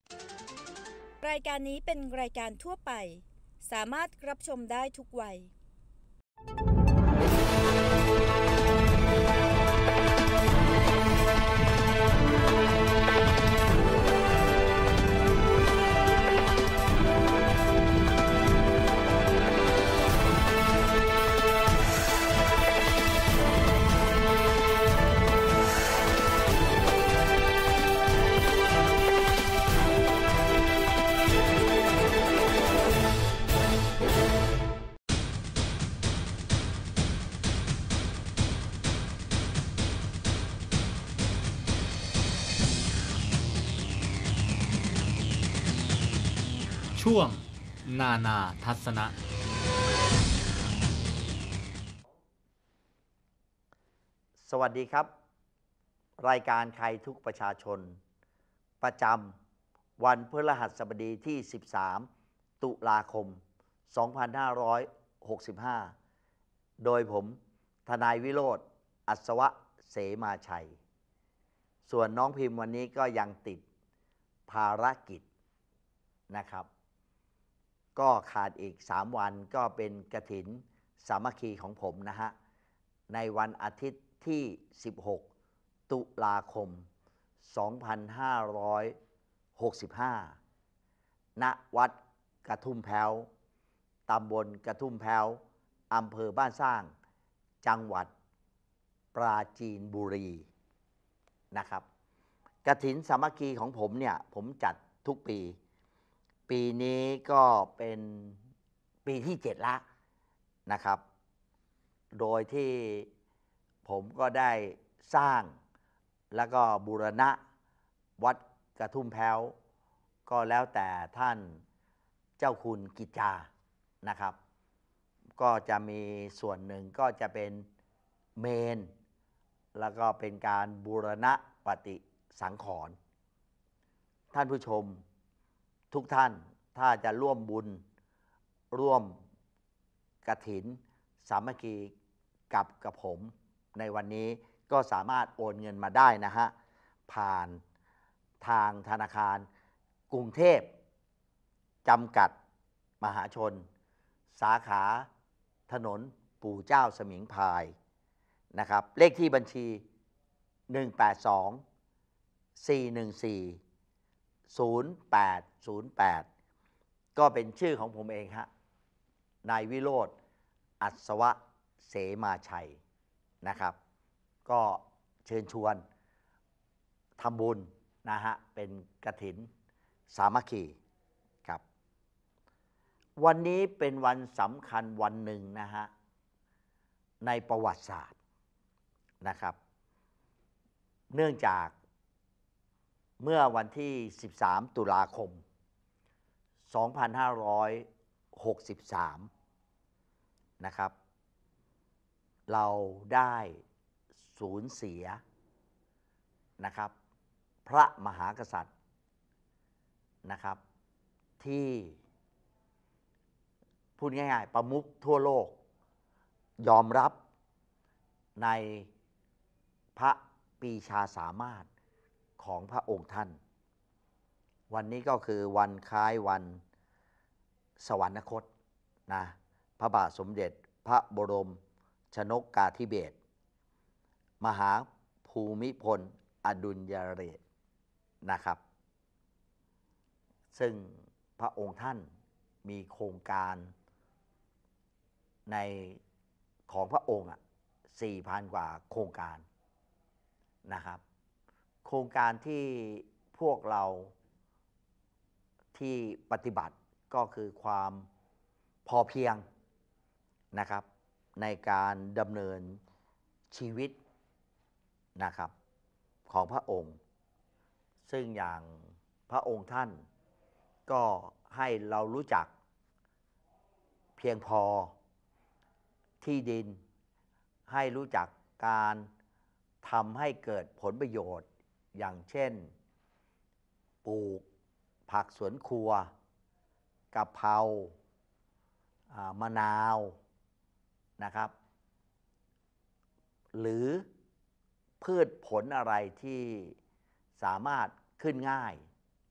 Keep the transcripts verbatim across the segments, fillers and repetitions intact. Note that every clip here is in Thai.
รายการนี้เป็นรายการทั่วไปสามารถรับชมได้ทุกวัยช่วงนานาทัศนะสวัสดีครับรายการใครทุกประชาชนประจำวันพฤหัสบดีที่สิบสามตุลาคมสองพันห้าร้อยหกสิบห้าโดยผมทนายวิโรจน์อัศวะเสมาชัยส่วนน้องพิมพ์วันนี้ก็ยังติดภารกิจนะครับก็ขาดอีกสามวันก็เป็นกฐินสามัคคีของผมนะฮะในวันอาทิตย์ที่สิบหกตุลาคมสองพันห้าร้อยหกสิบห้าณวัดกระทุ่มแพ้วตำบลกระทุ่มแพ้วอำเภอบ้านสร้างจังหวัดปราจีนบุรีนะครับกฐินสามัคคีของผมเนี่ยผมจัดทุกปีปีนี้ก็เป็นปีที่เจ็ดละนะครับโดยที่ผมก็ได้สร้างแล้วก็บูรณะวัดกระทุ่มแพ้วก็แล้วแต่ท่านเจ้าคุณกิจจานะครับก็จะมีส่วนหนึ่งก็จะเป็นเมนแล้วก็เป็นการบูรณะปฏิสังขรณ์ท่านผู้ชมทุกท่านถ้าจะร่วมบุญร่วมกฐินสามัคคีกับกับผมในวันนี้ก็สามารถโอนเงินมาได้นะฮะผ่านทางธนาคารกรุงเทพจำกัดมหาชนสาขาถนนปู่เจ้าสมิงพรายนะครับเลขที่บัญชีหนึ่ง แปด สอง สี่ หนึ่ง สี่ ศูนย์ แปด ศูนย์ แปดก็เป็นชื่อของผมเองฮะนายวิโรจน์อัศวะเสมาชัยนะครับก็เชิญชวนทำบุญนะฮะเป็นกฐินสามัคคีครับวันนี้เป็นวันสำคัญวันหนึ่งนะฮะในประวัติศาสตร์นะครับเนื่องจากเมื่อวันที่สิบสามตุลาคมสองพันห้าร้อยหกสิบสามนะครับเราได้สูญเสียนะครับพระมหากษัตริย์นะครับที่พูดง่ายๆประมุขทั่วโลกยอมรับในพระปรีชาสามารถของพระองค์ท่านวันนี้ก็คือวันคล้ายวันสวรรคตนะพระบาทสมเด็จพระบรมชนกกาธิเบศรมหาภูมิพลอดุลยเดชนะครับซึ่งพระองค์ท่านมีโครงการในของพระองค์อ่ะ สี่พัน กว่าโครงการนะครับโครงการที่พวกเราที่ปฏิบัติก็คือความพอเพียงนะครับในการดำเนินชีวิตนะครับของพระองค์ซึ่งอย่างพระองค์ท่านก็ให้เรารู้จักเพียงพอที่ดินให้รู้จักการทำให้เกิดผลประโยชน์อย่างเช่นปลูกผักสวนครัวกะเพรามะนาวนะครับหรือพืชผลอะไรที่สามารถขึ้นง่าย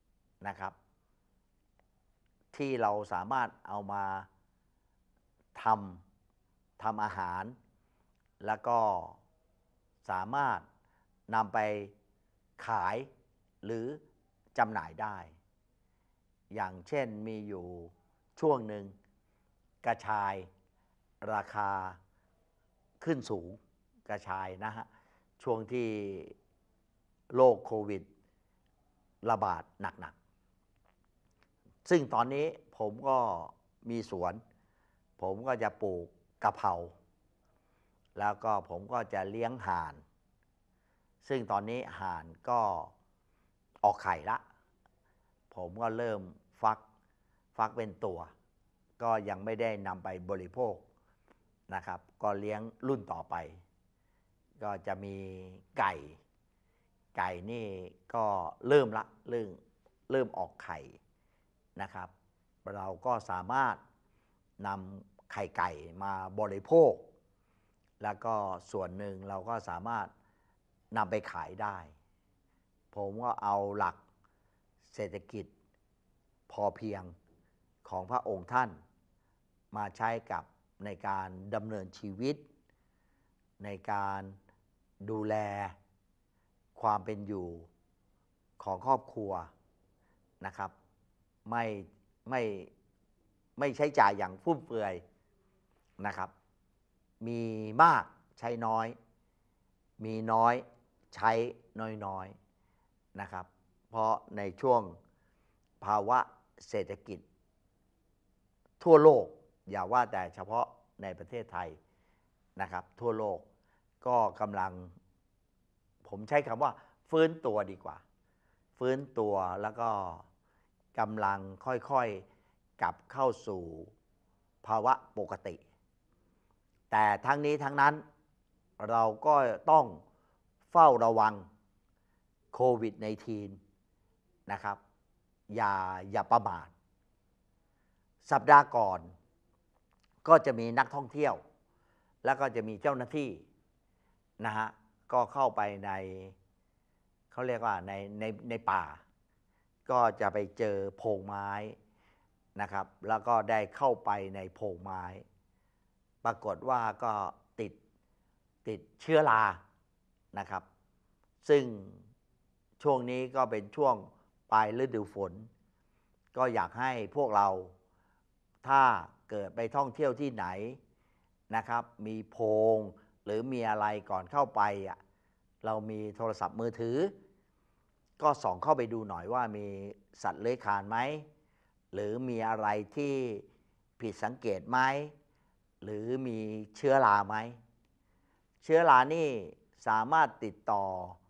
นะครับที่เราสามารถเอามาทำทำอาหารแล้วก็สามารถนำไปขายหรือจำหน่ายได้อย่างเช่นมีอยู่ช่วงหนึ่งกระชายราคาขึ้นสูงกระชายนะฮะช่วงที่โรคโควิดระบาดหนักๆซึ่งตอนนี้ผมก็มีสวนผมก็จะปลูกกะเพราแล้วก็ผมก็จะเลี้ยงห่านซึ่งตอนนี้ห่านก็ออกไข่ละผมก็เริ่มฟักฟักเป็นตัวก็ยังไม่ได้นำไปบริโภคนะครับก็เลี้ยงรุ่นต่อไปก็จะมีไก่ไก่นี่ก็เริ่มละเริ่มเริ่มออกไข่นะครับเราก็สามารถนำไข่ไก่มาบริโภคแล้วก็ส่วนหนึ่งเราก็สามารถนำไปขายได้ผมก็เอาหลักเศรษฐกิจพอเพียงของพระองค์ท่านมาใช้กับในการดำเนินชีวิตในการดูแลความเป็นอยู่ของครอบครัวนะครับไม่ไม่ไม่ใช้จ่ายอย่างฟุ่มเฟือยนะครับมีมากใช้น้อยมีน้อยใช้น้อยๆนะครับเพราะในช่วงภาวะเศรษฐกิจทั่วโลกอย่าว่าแต่เฉพาะในประเทศไทยนะครับทั่วโลกก็กำลังผมใช้คำว่าฟื้นตัวดีกว่าฟื้นตัวแล้วก็กำลังค่อยๆกลับเข้าสู่ภาวะปกติแต่ทั้งนี้ทั้งนั้นเราก็ต้องเฝ้าระวังโควิด สิบเก้า นะครับอย่าอย่าประมาทสัปดาห์ก่อนก็จะมีนักท่องเที่ยวแล้วก็จะมีเจ้าหน้าที่นะฮะก็เข้าไปในเขาเรียกว่าในในในป่าก็จะไปเจอโพรงไม้นะครับแล้วก็ได้เข้าไปในโพรงไม้ปรากฏว่าก็ติดติดเชื้อรานะครับซึ่งช่วงนี้ก็เป็นช่วงปลายฤดูฝนก็อยากให้พวกเราถ้าเกิดไปท่องเที่ยวที่ไหนนะครับมีโพรงหรือมีอะไรก่อนเข้าไปอ่ะเรามีโทรศัพท์มือถือก็ส่องเข้าไปดูหน่อยว่ามีสัตว์เลื้อยคลานไหมหรือมีอะไรที่ผิดสังเกตไหมหรือมีเชื้อราไหมเชื้อรานี่สามารถติดต่อ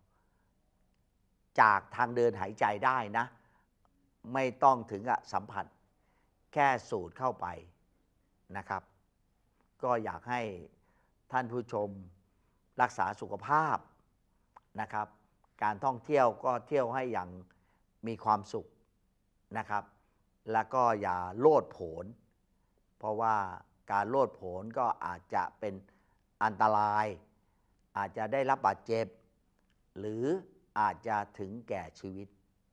จากทางเดินหายใจได้นะไม่ต้องถึงกับสัมผัสแค่สูดเข้าไปนะครับก็อยากให้ท่านผู้ชมรักษาสุขภาพนะครับการท่องเที่ยวก็เที่ยวให้อย่างมีความสุขนะครับแล้วก็อย่าโลดโผนเพราะว่าการโลดโผนก็อาจจะเป็นอันตรายอาจจะได้รับบาดเจ็บหรืออาจจะถึงแก่ชีวิต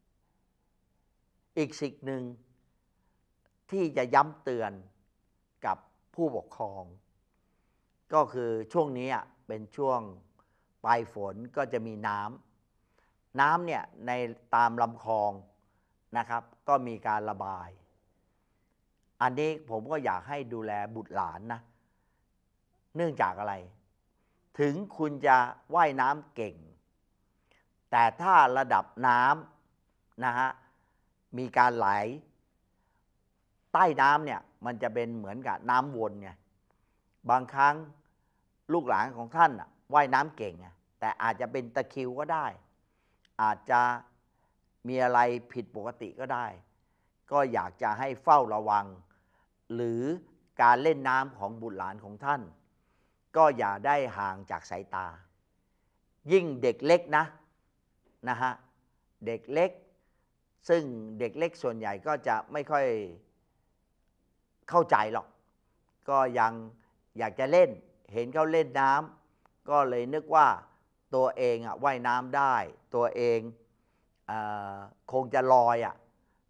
อีกสิ่งหนึ่งที่จะย้ำเตือนกับผู้ปกครองก็คือช่วงนี้เป็นช่วงปลายฝนก็จะมีน้ำน้ำเนี่ยในตามลำคลองนะครับก็มีการระบายอันนี้ผมก็อยากให้ดูแลบุตรหลานนะเนื่องจากอะไรถึงคุณจะว่ายน้ำเก่งแต่ถ้าระดับน้ำนะฮะมีการไหลใต้น้ำเนี่ยมันจะเป็นเหมือนกับน้ำวนไงบางครั้งลูกหลานของท่านว่ายน้ำเก่งแต่อาจจะเป็นตะคริวก็ได้อาจจะมีอะไรผิดปกติก็ได้ก็อยากจะให้เฝ้าระวังหรือการเล่นน้ำของบุตรหลานของท่านก็อย่าได้ห่างจากสายตายิ่งเด็กเล็กนะนะฮะเด็กเล็กซึ่งเด็กเล็กส่วนใหญ่ก็จะไม่ค่อยเข้าใจหรอกก็ยังอยากจะเล่นเห็นเขาเล่นน้ำก็เลยนึกว่าตัวเองอ่ะว่ายน้ำได้ตัวเองเอ่อคงจะลอยอ่ะ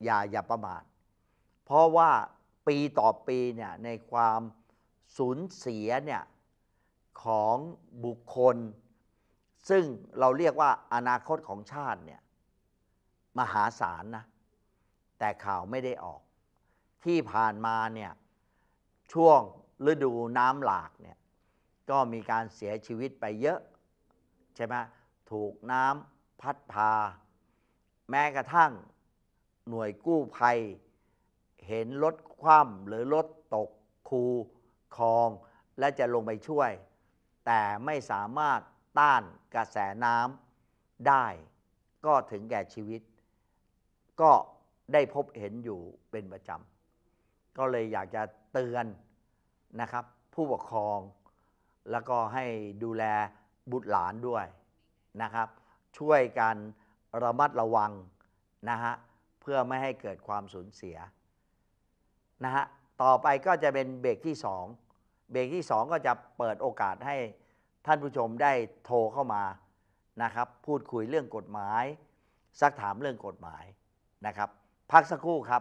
อย่าอย่าประมาทเพราะว่าปีต่อปีเนี่ยในความสูญเสียเนี่ยของบุคคลซึ่งเราเรียกว่าอนาคตของชาติเนี่ยมหาศาลนะแต่ข่าวไม่ได้ออกที่ผ่านมาเนี่ยช่วงฤดูน้ำหลากเนี่ยก็มีการเสียชีวิตไปเยอะใช่ไหมถูกน้ำพัดพาแม้กระทั่งหน่วยกู้ภัยเห็นรถคว่ำหรือรถตกคูคลองและจะลงไปช่วยแต่ไม่สามารถต้านกระแสน้ำได้ก็ถึงแก่ชีวิตก็ได้พบเห็นอยู่เป็นประจำก็เลยอยากจะเตือนนะครับผู้ปกครองแล้วก็ให้ดูแลบุตรหลานด้วยนะครับช่วยกันระมัดระวังนะฮะเพื่อไม่ให้เกิดความสูญเสียนะฮะต่อไปก็จะเป็นเบรกที่สองเบรกที่สองก็จะเปิดโอกาสให้ท่านผู้ชมได้โทรเข้ามานะครับพูดคุยเรื่องกฎหมายซักถามเรื่องกฎหมายนะครับพักสักครู่ครับ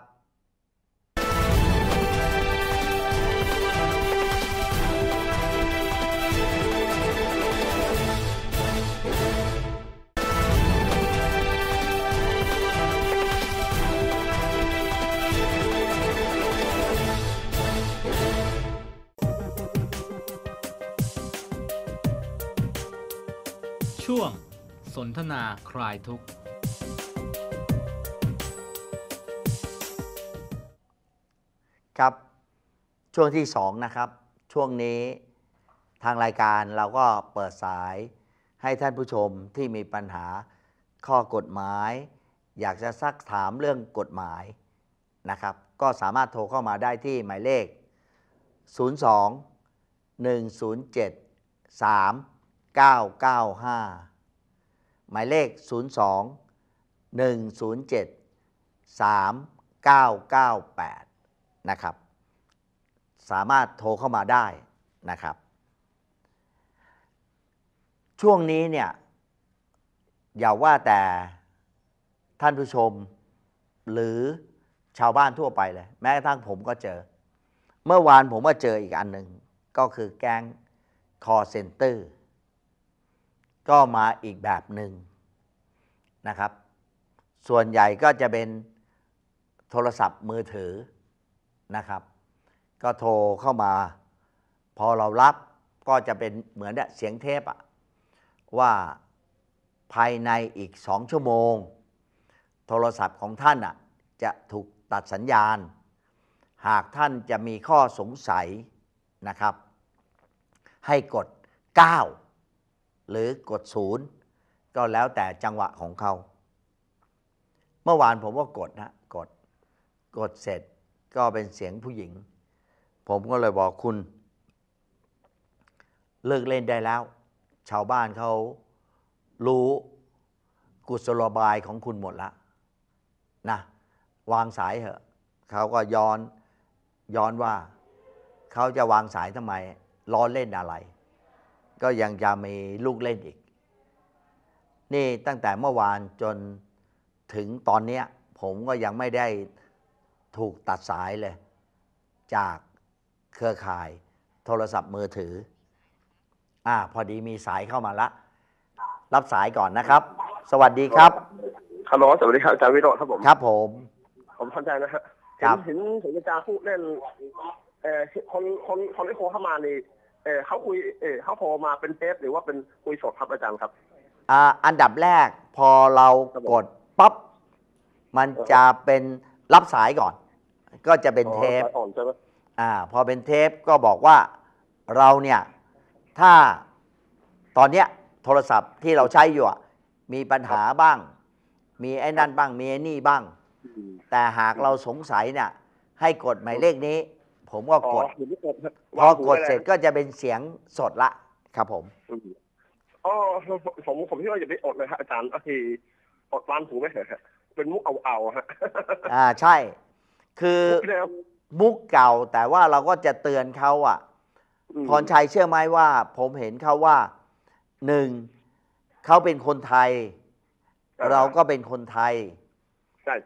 ช่วงสนทนาคลายทุกข์ครับช่วงที่สองนะครับช่วงนี้ทางรายการเราก็เปิดสายให้ท่านผู้ชมที่มีปัญหาข้อกฎหมายอยากจะซักถามเรื่องกฎหมายนะครับก็สามารถโทรเข้ามาได้ที่หมายเลขศูนย์ สอง หนึ่ง ศูนย์ เจ็ด สาม เก้า เก้า ห้าหมายเลขศูนย์ สอง หนึ่ง ศูนย์ เจ็ด สาม เก้า เก้า แปดนะครับสามารถโทรเข้ามาได้นะครับช่วงนี้เนี่ยอย่าว่าแต่ท่านผู้ชมหรือชาวบ้านทั่วไปเลยแม้กระทั่งผมก็เจอเมื่อวานผมก็เจออีกอันหนึ่งก็คือแก๊ง call center ก็มาอีกแบบหนึ่งนะครับส่วนใหญ่ก็จะเป็นโทรศัพท์มือถือนะครับก็โทรเข้ามาพอเรารับก็จะเป็นเหมือนเสียงเทปอะว่าภายในอีกสองชั่วโมงโทรศัพท์ของท่านอะจะถูกตัดสัญญาณหากท่านจะมีข้อสงสัยนะครับให้กดเก้าหรือกดศูนย์ก็แล้วแต่จังหวะของเขาเมื่อวานผมก็กดนะกดกดเสร็จก็เป็นเสียงผู้หญิงผมก็เลยบอกคุณเลิกเล่นได้แล้วชาวบ้านเขารู้กุศโลบายของคุณหมดแล้วนะวางสายเถอะเขาก็ย้อนย้อนว่าเขาจะวางสายทำไมล้อเล่นอะไรก็ยังจะมีลูกเล่นอีกนี่ตั้งแต่เมื่อวานจนถึงตอนนี้ผมก็ยังไม่ได้ถูกตัดสายเลยจากเครือข่ายโทรศัพท์มือถืออ่าพอดีมีสายเข้ามาละรับสายก่อนนะครับสวัสดีครับฮัลโหลสวัสดีครับอาจารย์วิโรจน์ครับผมครับผมผมเข้าใจนะฮะเห็นเห็นเห็นอาจารย์พูดเล่นเอ่อคนคนคนที่โทรเข้ามานี่เออเขาคุยเออเขาโทรมาเป็นเทปหรือว่าเป็นคุยสดครับอาจารย์ครับอ่าอันดับแรกพอเรากดปั๊บมันจะเป็นรับสายก่อนก็จะเป็นเทปอ่อนใช่ไหมอ่าพอเป็นเทปก็บอกว่าเราเนี่ยถ้าตอนเนี้ยโทรศัพท์ที่เราใช้อยู่มีปัญหาบ้างมีไอ้นั่นบ้างมีไอ้นี่บ้างแต่หากเราสงสัยเนี่ยให้กดหมายเลขนี้ผมก็กดพอกดเสร็จก็จะเป็นเสียงสดละครับผมอ๋อผมผมคิดว่าอย่าไปอดเลยฮะอาจารย์ก็คืออดวางหูไม่เถอะเป็นมุกเอาเอาฮะอ่าใช่คือมุกเก่าแต่ว่าเราก็จะเตือนเขาอ่ะพรชัยเชื่อไหมว่าผมเห็นเขาว่าหนึ่งเขาเป็นคนไทยเราก็เป็นคนไทยใช่ครับ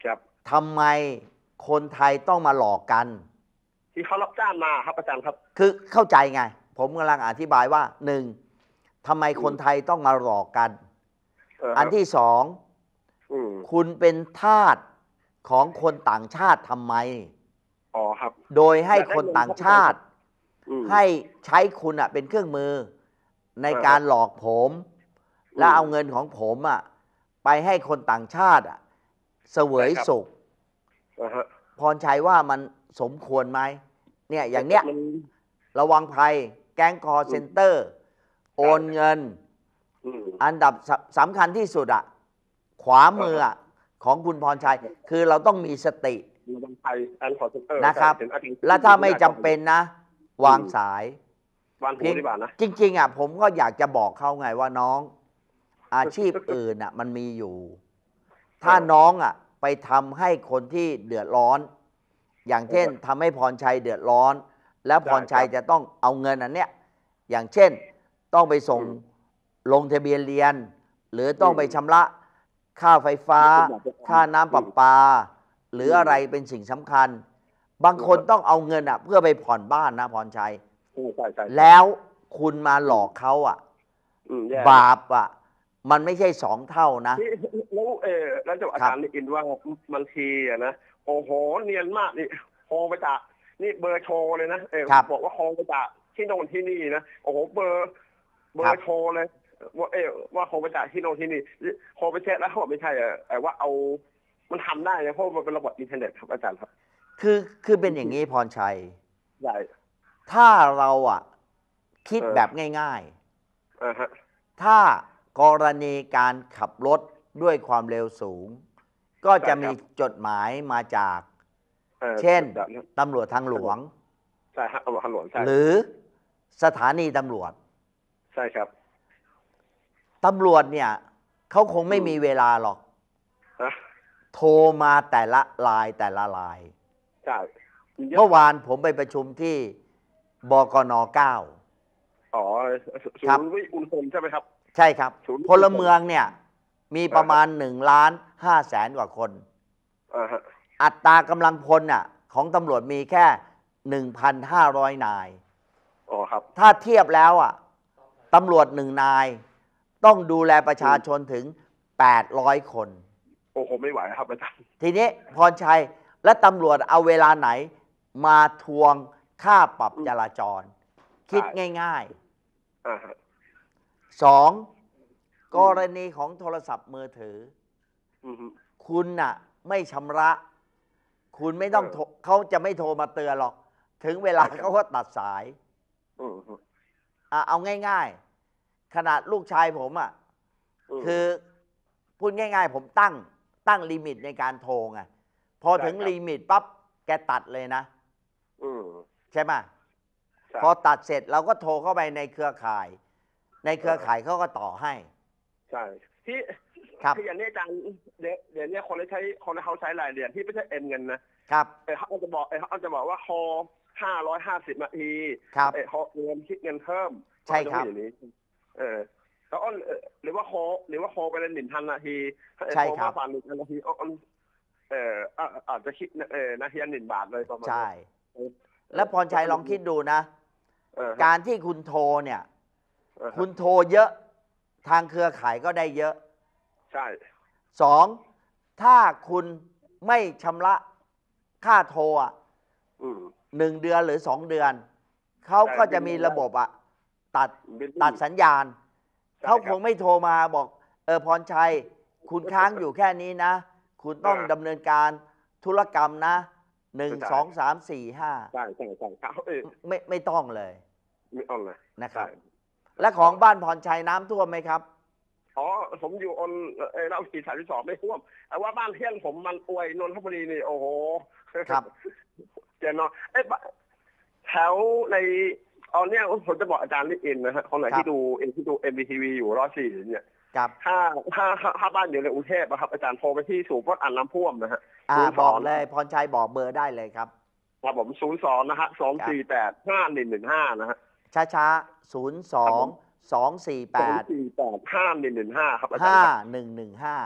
ทำไมคนไทยต้องมาหลอกกันที่เขารับจ้างมาครับอาจารย์ครับคือเข้าใจไง ผมกำลังอธิบายว่าหนึ่งทำไมคนไทยต้องมาหลอกกันเอออันที่สองอืมคุณเป็นทาสของคนต่างชาติทำไมอ๋อครับโดยให้คนต่างชาติอืมให้ใช้คุณอะเป็นเครื่องมือในเออการหลอกผมมแล้วเอาเงินของผมอะไปให้คนต่างชาติอะเสวยใช่ครับสุขอ่าฮะพรชัยว่ามันสมควรไหมเนี่ยอย่างเนี้ยมันระวังภัยแก๊งคอร์เซนเตอร์ โอนเงินอืมอันดับสสำคัญที่สุดอะขวามืออะของคุณพรชัย คือเราต้องมีสติระวังภัยแอนคอร์เซนเตอร์นะครับถึงอาทิตย์และถ้าไม่จำเป็นนะ วางสายวางหูดีกว่านะจริงๆอ่ะผมก็อยากจะบอกเขาไงว่าน้องอาชีพอื่นอ่ะมันมีอยู่ ถ้าน้องอ่ะไปทำให้คนที่เดือดร้อน อย่างเช่นทำให้พรชัยเดือดร้อน แล้วพรชัยจะต้องเอาเงินอันเนี้ยอย่างเช่นต้องไปส่งอืมลงทะเบียนเรียน หรือต้องไปชำระค่าไฟฟ้า ค่าน้ำประปา หรืออะไรเป็นสิ่งสำคัญ บางคนต้องเอาเงินอ่ะเพื่อไปผ่อนบ้านนะพรชัยใช่ใช่ใช่แล้วคุณมาหลอกเขาอ่ะอืมแย่บาปอ่ะมันไม่ใช่สองเท่านะที่แล้วเออแล้วจะอาจารย์ได้ยินว่าบางทีอะนะโอ้โหเนียนมากนี่โทรไปจากนี่เบอร์โชว์เลยนะเออครับบอกว่าโทรไปจากที่โน่นที่นี่นะโอ้โหเบอร์เบอครับร์โชว์เลยว่าเออว่าโทรไปจากที่โน่นที่นี่โทรไปเช็คแล้วเขาบอกไม่ใช่อะแต่ว่าเอามันทำได้นะเพราะมันเป็นระบบอินเทอร์เน็ตครับอาจารย์ครับคือคือเป็นอย่างนี้พรชัยใช่ถ้าเราอ่ะคิดเออแบบง่ายอ่าฮะๆ ถ้ากรณีการขับรถด้วยความเร็วสูง ก็จะมีจดหมายมาจากออเช่นแบบนั้นตำรวจทางหลวงใช่ฮะตำรวจทางหลวงใช่หรือสถานีตำรวจใช่ครับตำรวจเนี่ยเขาคงไม่มีเวลาหรอกฮะโทรมาแต่ละลายแต่ละลายใช่เยเมื่อะอวานผมไปประชุมที่บกนเก้าอ๋อศูครับนย์วิอุณหภูมิใช่ไหมครับใช่ครับศูนย์พลเมืองเนี่ยมีประมาณหนึ่งล้านห้าแสนกว่าคนอ่าฮะอัตรากำลังพลน่ะของตำรวจมีแค่หนึ่งพันห้าร้อยนายอ๋อครับถ้าเทียบแล้วอ่ะตำรวจหนึ่งนาย ต้องดูแลประชาชนถึงแปดร้อยคนโอ้โหไม่ไหวครับอาจารย์ทีนี้พรชัยและตำรวจเอาเวลาไหนมาทวงค่าปรับจราจร คิดง่ายอ่าฮะๆสองกรณีของโทรศัพท์มือถืออือฮึคุณน่ะไม่ชำระ คุณไม่ต้องโทรเออเขาจะไม่โทรมาเตือนหรอก ถึงเวลาใช่ครับเขาก็ตัดสายอือฮึอ่ะเอาง่ายๆ ขนาดลูกชายผมอ่ะมคือพูดง่ายๆ ผมตั้งตั้งลิมิตในการโทรไงพอใช่ถึงครับลิมิตปั๊บแกตัดเลยนะอืมใช่ไหมใช่พอตัดเสร็จเราก็โทรเข้าไปในเครือข่าย ในเครือข่ายเขาก็ต่อให้ใช่ที่ครับที่อย่างนี้อาจารย์เดี๋ยวเดี๋ยวนี้คนที่ใช้คนที่เขาใช้รายเดือนที่ไม่ใช่เอ็นเงินนะครับ เออเขาจะบอกเออเขาจะบอกว่าคอห้าร้อยห้าสิบนาทีครับเออเขาเงินคิดเงินเพิ่มใช่ครับเขาจะพูดอย่างนี้เออแล้วอ้อนเออหรือว่าโคหรือว่าโคไปเลยหนึ่งพันนาทีถ้าเออใช่โคครับมากกว่าหนึ่งพันนาทีอ้อนเอออ่ะอาจจะคิดเออนาทีละหนึ่งบาทเลยประมาณใช่เออแล้วพรชัยลองคิดดูนะเออการที่คุณโทรเนี่ยเออคุณโทรเยอะทางเครือข่ายก็ได้เยอะใช่สองถ้าคุณไม่ชำระค่าโทรอ่ะอืมหนึ่งเดือนหรือสองเดือน เขาก็จะมีระบบอ่ะตัดบิลลิ่งตัดสัญญาณใช่เขาคครับ งไม่โทรมาบอกเออพรชัย คุณค้างอยู่แค่นี้นะ คุณต้องเออดำเนินการธุรกรรมนะหนึ่งใช่สองสามสี่ห้าใช่ใช่ใช่ครับเออไม่ไม่ต้องเลยไม่เอาเลยนะครับใช่และของบ้านพรชัยน้ำท่วมไหมครับอ๋อผมอยู่อนเออเราสี่สามที่สองไม่ท่วมแต่ว่าบ้านเพื่อนผมมันอวยนนทบุรีนี่โอ้โหครับเจนเนาะเอ้ยบ้านแถวในเอาเนี่ยผมจะบอกอาจารย์นิดอินนะฮะคนไหนครับที่ดูเอ็นที่ดูเอ็มบีทีวีอยู่ร้อยสี่เนี่ยกับถ้าถ้าถ้าถ้าบ้านอยู่ในกรุงเทพนะครับอาจารย์โทรไปที่ศูนย์ป้องกันน้ำท่วมนะฮะอ่าศูนย์บสออก งเลยพรชัยบอกเบอร์ได้เลยครับครับผมศูนย์สองนะฮะสองสี่แปดห้าหนึ่งหนึ่งห้านะฮะช้าช้าศูนย์สองสองสี่แปสองดสี่แปดห้าหนึ่งหนึ่งห้าครับอาจารห้าย์ครับหนึ่งหนึ่งห้า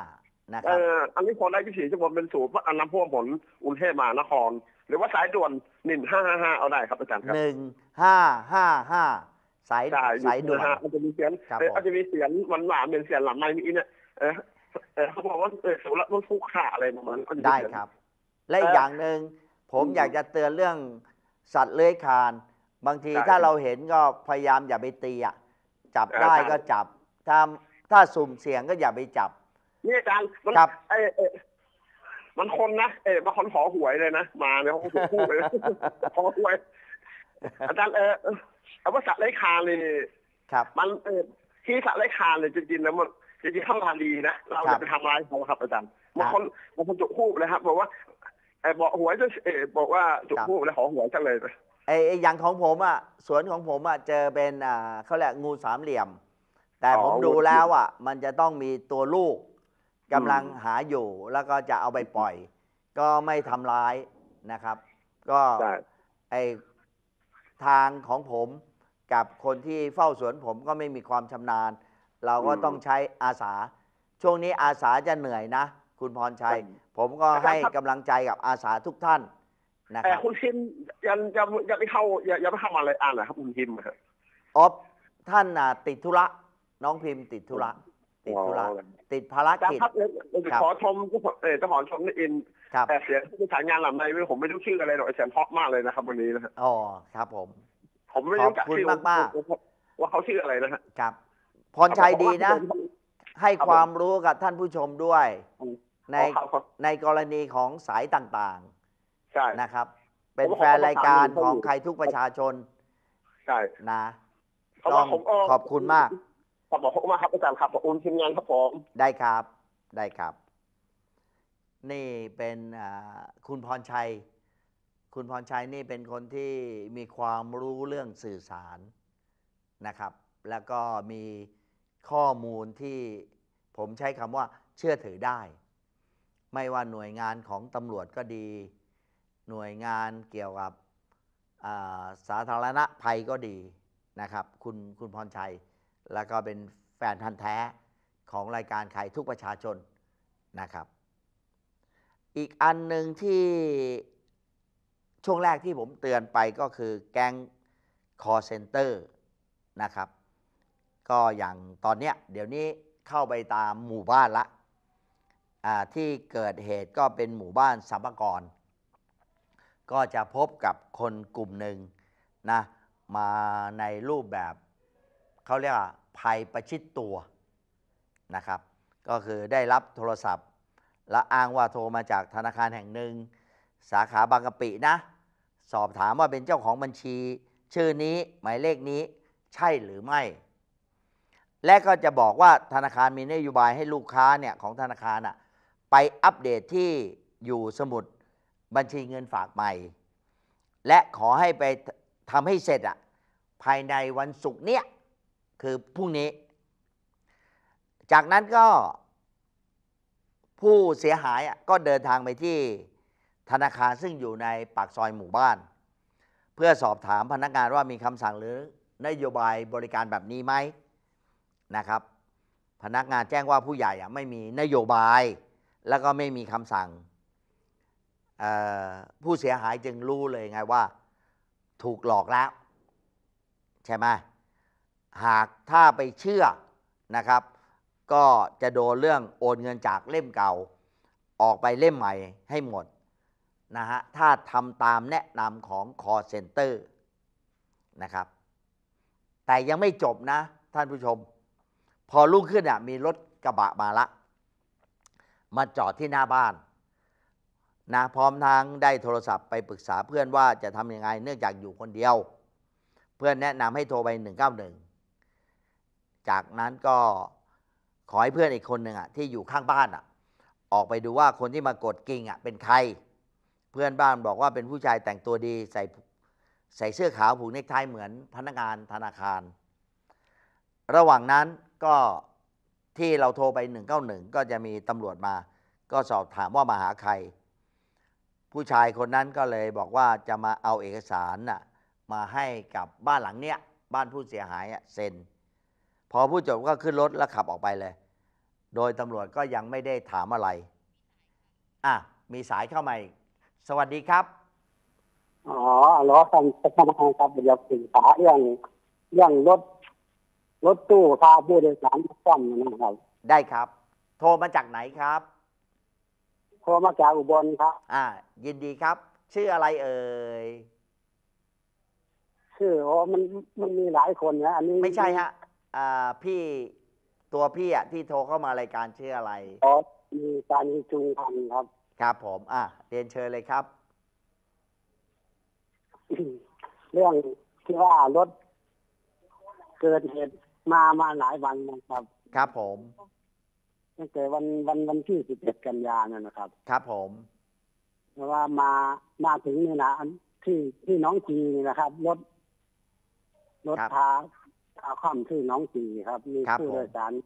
นะคเอ่รับออันนี้พอได้ยี่สิบสี่ชั่วโมงเป็นศูนย์อันน้ำท่วมผลกรุงเทพมหานคร หรือว่าสายด่วนหนึ่งห้าห้าห้าเอาได้ครับอาจารย์ครับหนึ่งห้าห้าห้าสายใช่สายด่วนนะฮะมันจะมีเสียงครับเออผมอาจจะมีเสียงหวานหวานๆเป็นเสียงหลังไมค์นี้เนี่ยเออเออเขาบอกว่าเออสุรนุชผู้ฆ่าอะไรประมาณนั้นได้ครับ และอีกอย่างหนึ่งผมอืมอยากจะเตือนเรื่องสัตว์เลื้อยคลาน บางทีได้ถ้าเราเห็นก็พยายามอย่าไปตีอ่ะจับเออได้ใช่ก็จับถ้าถ้าสุ่มเสี่ยงก็อย่าไปจับนี่อาจารย์มันครับเออเออมันคนนะเออมาคนขอหวยเลยนะมาเนี่ยเขาถูกพูดเลย ขอหวยอาจารย์เออเออเอาว่าสัตว์ไร้คางเลยครับมันเออที่สัตว์ไร้คางเลยจริงๆแล้วมันจริงๆเข้ามาดีนะเราครัจะบไปทำร้ายเขาครับอาจารย์ครับบางคนบางคนจุกคู่เลยครับบอกว่าเออบอกหวยจะเออบอกว่าจุกครับคู่แล้วขอหวยจังเลยไอ้ไอ้อย่างของผมอ่ะสวนของผมอ่ะเจอเป็นอ่าเขาเรียกงูสามเหลี่ยม แต่อ๋อผมดูงูแล้วอ่ะมันจะต้องมีตัวลูกกำลังหาอยู่แล้วก็จะเอาไปปล่อย ก็ไม่ทำร้ายนะครับ ก็ได้ไอทางของผมกับคนที่เฝ้าสวนผมก็ไม่มีความชำนาญ เราก็ต้องใช้อาสา ช่วงนี้อาสาจะเหนื่อยนะ คุณพรชัย ผมก็ให้กำลังใจกับอาสาทุกท่านนะคแต่รับคุณทิมยังยังยังไม่เข้ายังยังไม่เข้ามาเลยอ่านเหรอครับคุณทิมครับออฟท่านน่ะติดธุระน้องพิมพ์ติดธุระติดธุระอ๋อติดภารอาจารกิย์จครับเราจะครับขอชมเออจะขอชมในอินครับแต่เสียงผู้ชายงานหลังในไม่ผมไม่รู้ชื่ออะไรหรอกเสียงเพราะมากเลยนะครับ วันนี้นะฮะอ๋อครับผมผมไม่รู้จักขอบคุณชื่อมากว่าเขาชื่ออะไรนะฮะครับ พรชัยดีนะ ให้ครับความรู้กับท่านผู้ชมด้วย ในอ๋อครับในกรณีของสายต่างใช่ๆนะครับ เป็นผมก็แฟนรายการขอบคุณของใครทุกประชาชนใช่นะเพราะต้อว่าง ผมเขอบคุณมากขอบคุณมากครับอาจารย์ครับขอบคุณทีมงานครับผมได้ครับได้ครับ นี่เป็นอ่าคุณพรชัย คุณพรชัยนี่เป็นคนที่มีความรู้เรื่องสื่อสารนะครับ แล้วก็มีข้อมูลที่ผมใช้คำว่าเชื่อถือได้ ไม่ว่าหน่วยงานของตำรวจก็ดี หน่วยงานเกี่ยวกับอ่าสาธารณภัยก็ดีนะครับ คุณคุณพรชัย แล้วก็เป็นแฟนพันธ์แท้ของรายการใครทุกประชาชนนะครับ อีกอันหนึ่งที่ช่วงแรกที่ผมเตือนไปก็คือแก๊ง call center นะครับ ก็อย่างตอนเนี้ยเดี๋ยวนี้เข้าไปตามหมู่บ้านละอ่าที่เกิดเหตุก็เป็นหมู่บ้านสัมภากร ก็จะพบกับคนกลุ่มหนึ่งนะมาในรูปแบบเขาเรียกว่าภัยประชิดตัวนะครับ ก็คือได้รับโทรศัพท์ และอ้างว่าโทรมาจากธนาคารแห่งหนึ่งสาขาบางกะปินะ สอบถามว่าเป็นเจ้าของบัญชี ชื่อนี้หมายเลขนี้ใช่หรือไม่ และก็จะบอกว่าธนาคารมีนโยบายให้ลูกค้าเนี่ยของธนาคารอ่ะไปอัปเดตที่อยู่สมุดบัญชีเงินฝากใหม่ และขอให้ไปทำให้เสร็จอ่ะภายในวันศุกร์เนี้ยคือพรุ่งนี้ จากนั้นก็ผู้เสียหายอ่ะก็เดินทางไปที่ธนาคารซึ่งอยู่ในปากซอยหมู่บ้าน เพื่อสอบถามพนักงานว่ามีคำสั่งหรือนโยบายบริการแบบนี้ไหมนะครับ พนักงานแจ้งว่าผู้ใหญ่ไม่มีนโยบาย แล้วก็ไม่มีคำสั่ง ผู้เสียหายจึงรู้เลยไงว่าถูกหลอกแล้วใช่ไหมหากถ้าไปเชื่อนะครับ ก็จะโดนเรื่องโอนเงินจากเล่มเก่าออกไปเล่มใหม่ให้หมดนะฮะถ้าทำตามแนะนำของ call center นะครับ แต่ยังไม่จบนะท่านผู้ชม พอรุ่งขึ้นอ่ะมีรถกระบะมาละมาจอดที่หน้าบ้านนะพร้อมทั้งได้โทรศัพท์ไปปรึกษาเพื่อนว่าจะทำยังไงเนื่องจากอยู่คนเดียว เพื่อนแนะนำให้โทรไปหนึ่งเก้าหนึ่งจากนั้นก็ขอให้เพื่อนอีกคนหนึ่งอ่ะที่อยู่ข้างบ้านอ่ะออกไปดูว่าคนที่มากดกิ่งอ่ะเป็นใคร เพื่อนบ้านบอกว่าเป็นผู้ชายแต่งตัวดีใส่ใส่เสื้อขาวผูกเนคไทเหมือนพนักงานธนาคาร ระหว่างนั้นก็ที่เราโทรไปหนึ่งเก้าหนึ่งก็จะมีตำรวจมาก็สอบถามว่ามาหาใคร ผู้ชายคนนั้นก็เลยบอกว่าจะมาเอาเอกสารน่ะมาให้กับบ้านหลังเนี้ยบ้านผู้เสียหายเซ็นพอผู้จบก็ขึ้นรถแล้วขับออกไปเลยโดยตำรวจก็ยังไม่ได้ถามอะไรอ่ะมีสายเข้ามาอีกสวัสดีครับอ๋อรอฟังสักคำครับเดี๋ยวสื่อสารเรื่องเรื่องรถรถตู้พาผู้โดยสารซ่อมนะครับได้ครับโทรมาจากไหนครับโทรมาจากอุบลครับอ่ายินดีครับชื่ออะไรเอ่ยชื่อโอ้มันมันมีหลายคนนะอันนี้ไม่ใช่ฮะอ่าพี่ตัวพี่อ่ะที่โทรเข้ามารายการชื่ออะไรอ๋อมีการจุงพันครับครับผมอ่ะเรียนเชิญเลยครับเรื่องที่ว่ารถเกิดเหตุมามาหลายวันนะครับครับผมตั้งแต่วันวันวันที่สิบเอ็ดกันยายนนะครับครับผมเพราะว่ามามาถึงนี่นะที่ที่น้องจีนี่นะครับรถรถพาพาข้ามที่น้องจีครับมีผู้โดยสาร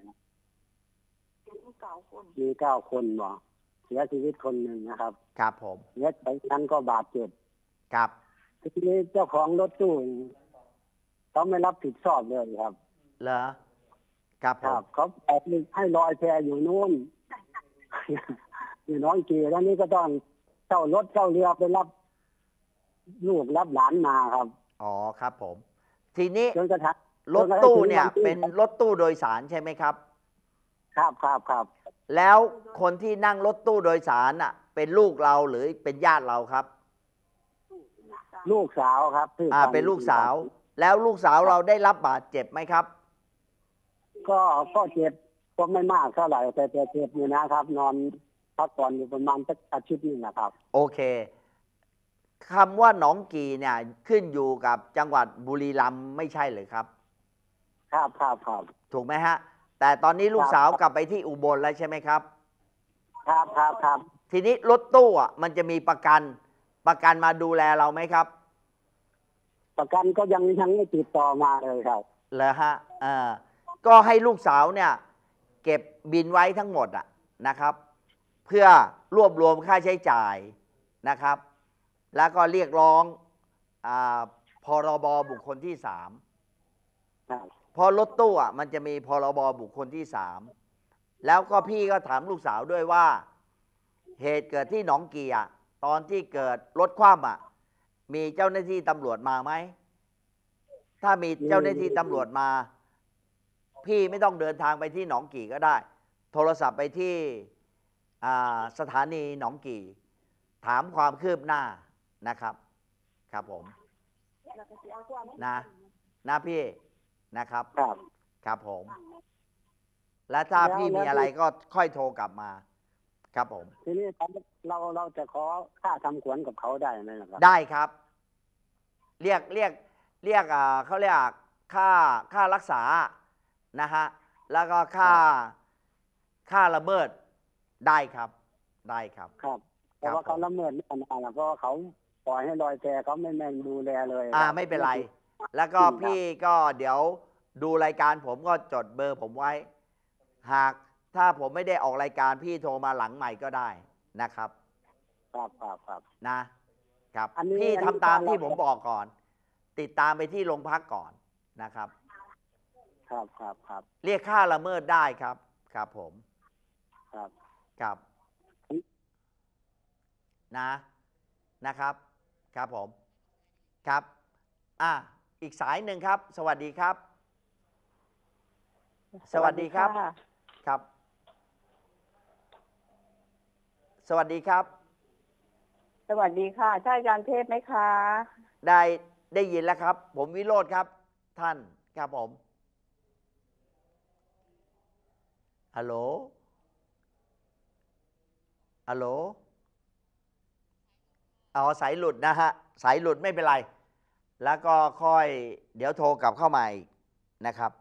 มีเก้าคนมีเก้าคนบ่เสียชีวิตคนหนึ่งนะครับครับผมเสียไปนั้นก็บาดเจ็บครับทีนี้เจ้าของรถตู้เขาไม่รับผิดชอบเลยครับเหรอครับครับเขาบอกให้ลอยแพอยู่นู่นอยู่น้องจีแล้วนี่ก็ต้องเช่ารถเช่าเรือไปรับลูกรับหลานมาครับอ๋อครับผมทีนี้จนกระทั่งรถตู้เนี่ยเป็นรถตู้โดยสารใช่ไหมครับครับครับครับแล้วคนที่นั่งรถตู้โดยสารอ่ะเป็นลูกเราหรือเป็นญาติเราครับลูกสาวครับอ่าเป็นลูกสาวแล้วลูกสาวเราได้รับบาดเจ็บไหมครับก็ก็เจ็บก็ไม่มากเท่าไหร่แต่แต่เจ็บอยู่นะครับนอนพักผ่อนอยู่ประมาณสักอาทิตย์นึงนะครับโอเคคำว่าหนองกี่เนี่ยขึ้นอยู่กับจังหวัดบุรีรัมย์ไม่ใช่เลยครับครับครับครับถูกไหมฮะแต่ตอนนี้ลูกสาวกลับไปที่อุบลแล้วใช่ไหมครับครับครับครับทีนี้รถตู้อ่ะมันจะมีประกันประกันมาดูแลเราไหมครับประกันก็ยังยังไม่ติดต่อมาเลยครับเหรอฮะอ่าก็ให้ลูกสาวเนี่ยเก็บบินไว้ทั้งหมดอ่ะนะครับเพื่อรวบรวมค่าใช้จ่ายนะครับแล้วก็เรียกร้องอ่าพรบบุคคลที่สามพอรถตู้อ่ะมันจะมีพรบบุคคลที่สามแล้วก็พี่ก็ถามลูกสาวด้วยว่าเหตุเกิดที่หนองกี่อ่ะตอนที่เกิดรถคว่ำอ่ะมีเจ้าหน้าที่ตำรวจมาไหมถ้ามีเจ้าหน้าที่ตำรวจมาพี่ไม่ต้องเดินทางไปที่หนองกี่ก็ได้โทรศัพท์ไปที่สถานีหนองกี่ถามความคืบหน้านะครับครับผมนะนะพี่นะครับครับครับผมและถ้าพี่มีอะไรก็ค่อยโทรกลับมาครับผมทีนี้เราเราจะขอค่าทำขวัญกับเขาได้ไหมครับได้ครับเรียกเรียกเรียกอ่าเขาเรียกค่าค่ารักษานะฮะแล้วก็ค่าค่าละเมิดได้ครับได้ครับครับแต่ว่าเขาละเมิดไม่นานเพราะเขาปล่อยให้ลอยแพเขาไม่แม่นดูแลเลยอ่าไม่เป็นไรแล้วก็พี่ก็เดี๋ยวดูรายการผมก็จดเบอร์ผมไว้หากถ้าผมไม่ได้ออกรายการพี่โทรมาหลังใหม่ก็ได้นะครับครับครับครับนะครับพี่ทำตามที่ผมบอกก่อนติดตามไปที่โรงพักก่อนนะครับครับครับครับเรียกค่าละเมิดได้ครับครับผมครับครับนะนะครับครับผมครับอ่ะอีกสายหนึ่งครับสวัสดีครับสวัสดีครับครับสวัสดีครับสวัสดีค่ะใช่อาจารย์เทพไหมคะได้ได้ยินแล้วครับผมวิโรจน์ครับท่านครับผมฮัลโหลฮัลโหลอ๋อสายหลุดนะฮะสายหลุดไม่เป็นไรแล้วก็ค่อยเดี๋ยวโทรกลับเข้ามาอีกนะครับ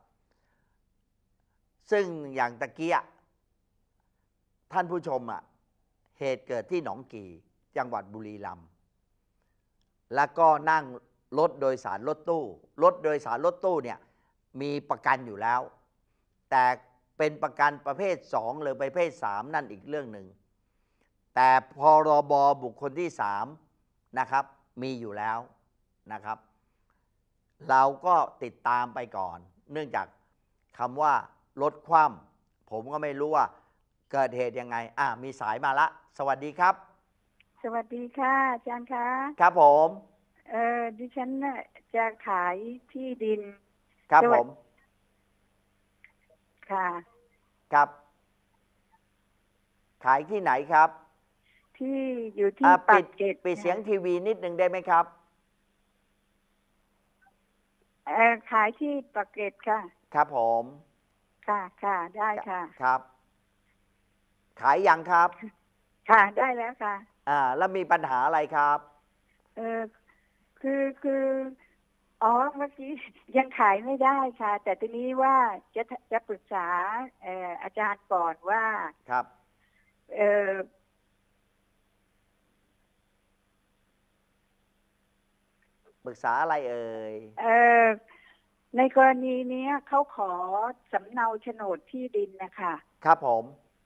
ซึ่งอย่างตะเกียท่านผู้ชมอ่ะเหตุเกิดที่หนองกี่จังหวัดบุรีรัมย์แล้วก็นั่งรถโดยสารรถตู้รถโดยสารรถตู้เนี่ยมีประกันอยู่แล้วแต่เป็นประกันประเภทสองหรือประเภทสามนั่นอีกเรื่องหนึ่งแต่พรบบุคคลที่สามนะครับมีอยู่แล้วนะครับเราก็ติดตามไปก่อนเนื่องจากคำว่ารถคว่ำผมก็ไม่รู้ว่าเกิดเหตุยังไงอ่ะมีสายมาละสวัสดีครับสวัสดีค่ะอาจารย์คะครับผมเออดิฉันน่ะจะขายที่ดินครับผมค่ะครับขายที่ไหนครับที่อยู่ที่ปากเกร็ดปิดเสียงทีวีนิดนึงได้ไหมครับเออขายที่ปากเกร็ดค่ะครับผมค่ะค่ะได้ค่ะครับขายยังครับค่ะได้แล้วค่ะอ่าแล้วมีปัญหาอะไรครับเออคือคืออ๋อเมื่อกี้ยังขายไม่ได้ค่ะแต่ทีนี้ว่าจะจะปรึกษาเอ่ออาจารย์ก่อนว่าครับเออปรึกษาอะไรเอ่ยเออในกรณีนี้เขาขอสำเนาโฉนดที่ดินนะคะครับผม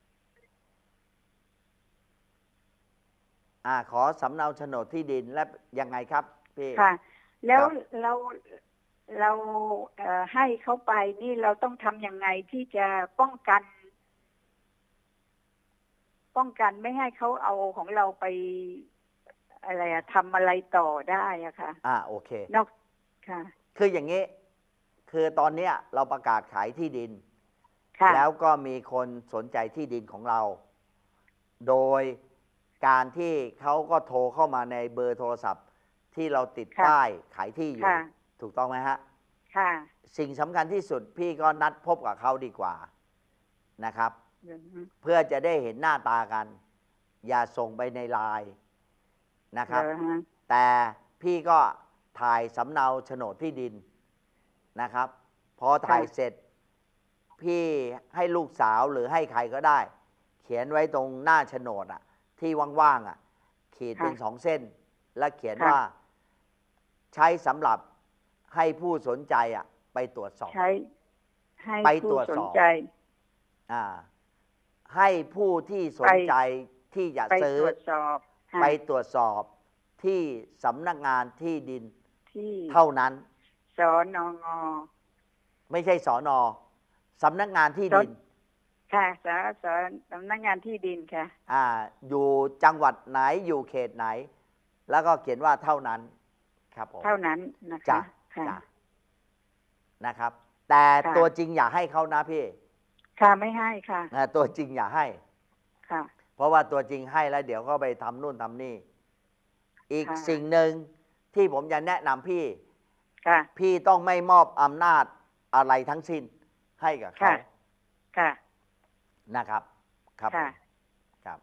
อ่าขอสำเนาโฉนดที่ดินและยังไงครับพี่ค่ะแล้วเราเราเอ่อให้เขาไปนี่เราต้องทำยังไงที่จะป้องกันป้องกันไม่ให้เขาเอาของเราไปอะไรอะทำอะไรต่อได้อะค่ะอ่าโอเคนอกค่ะคืออย่างนี้คือตอนเนี้ยเราประกาศขายที่ดินแล้วก็มีคนสนใจที่ดินของเราโดยการที่เขาก็โทรเข้ามาในเบอร์โทรศัพท์ที่เราติดป้ายขายที่อยู่ถูกต้องไหมฮะค่ะสิ่งสำคัญที่สุดพี่ก็นัดพบกับเขาดีกว่านะครับเพื่อจะได้เห็นหน้าตากันอย่าส่งไปในไลน์นะครับแต่พี่ก็ถ่ายสำเนาโฉนดที่ดินนะครับพอถ่ายเสร็จพี่ให้ลูกสาวหรือให้ใครก็ได้เขียนไว้ตรงหน้าโฉนดอ่ะที่ว่างๆอ่ะขีดเป็นสองเส้นและเขียนว่าใช้สำหรับให้ผู้สนใจอ่ะไปตรวจสอบใช้ให้ผู้สนใจอ่าให้ผู้ที่สนใจที่จะซื้อไปตรวจสอบที่สำนักงานที่ดินเท่านั้นสนงไม่ใช่สนสำนักงานที่ดินค่ะสสสำนักงานที่ดินค่ะอ่าอยู่จังหวัดไหนอยู่เขตไหนแล้วก็เขียนว่าเท่านั้นครับผมเท่านั้นนะคะจ้ะจ้ะนะครับแต่ตัวจริงอย่าให้เขานะพี่ค่ะไม่ให้ค่ะตัวจริงอย่าให้ค่ะเพราะว่าตัวจริงให้แล้วเดี๋ยวก็ไปทำนู่นทำนี่อีกสิ่งหนึ่งที่ผมจะแนะนำพี่พี่ต้องไม่มอบอำนาจอะไรทั้งสิ้นให้กับเขาค่ะนะครับครับครับ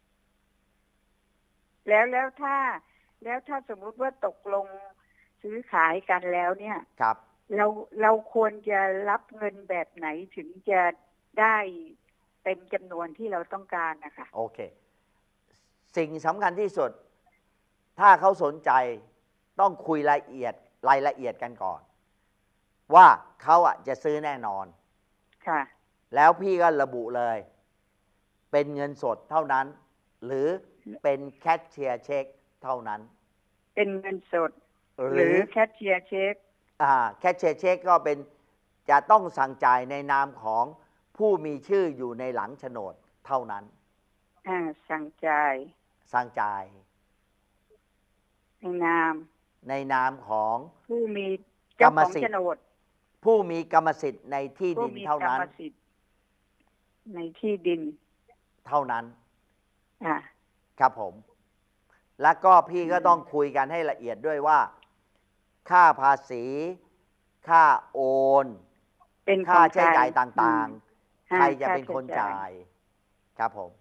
แล้วแล้วถ้าแล้วถ้าสมมุติว่าตกลงซื้อขายกันแล้วเนี่ยครับเราเราควรจะรับเงินแบบไหนถึงจะได้เต็มจำนวนที่เราต้องการนะคะโอเคสิ่งสำคัญที่สุดถ้าเขาสนใจต้องคุยรายละเอียดรายละเอียดกันก่อนว่าเขาอ่ะจะซื้อแน่นอนค่ะแล้วพี่ก็ระบุเลยเป็นเงินสดเท่านั้นหรือเป็นแคชเชียร์เช็คเท่านั้นเป็นเงินสดหรือแคชเชียร์เช็คอ่าแคชเชียร์เช็คก็เป็นจะต้องสั่งจ่ายในนามของผู้มีชื่ออยู่ในหลังโฉนดเท่านั้นอ่าสั่งจ่ายสั่งจ่ายในนามในนามของผู้มีเจ้าของโฉนดผู้มีกรรมสิทธิ์ในที่ดินเท่านั้นในที่ดินเท่านั้นอ่าครับผมแล้วก็พี่ก็ต้องคุยกันให้ละเอียดด้วยว่าค่าภาษีค่าโอนค่าใช้จ่ายต่างๆใครจะเป็นคนจ่ายครับผม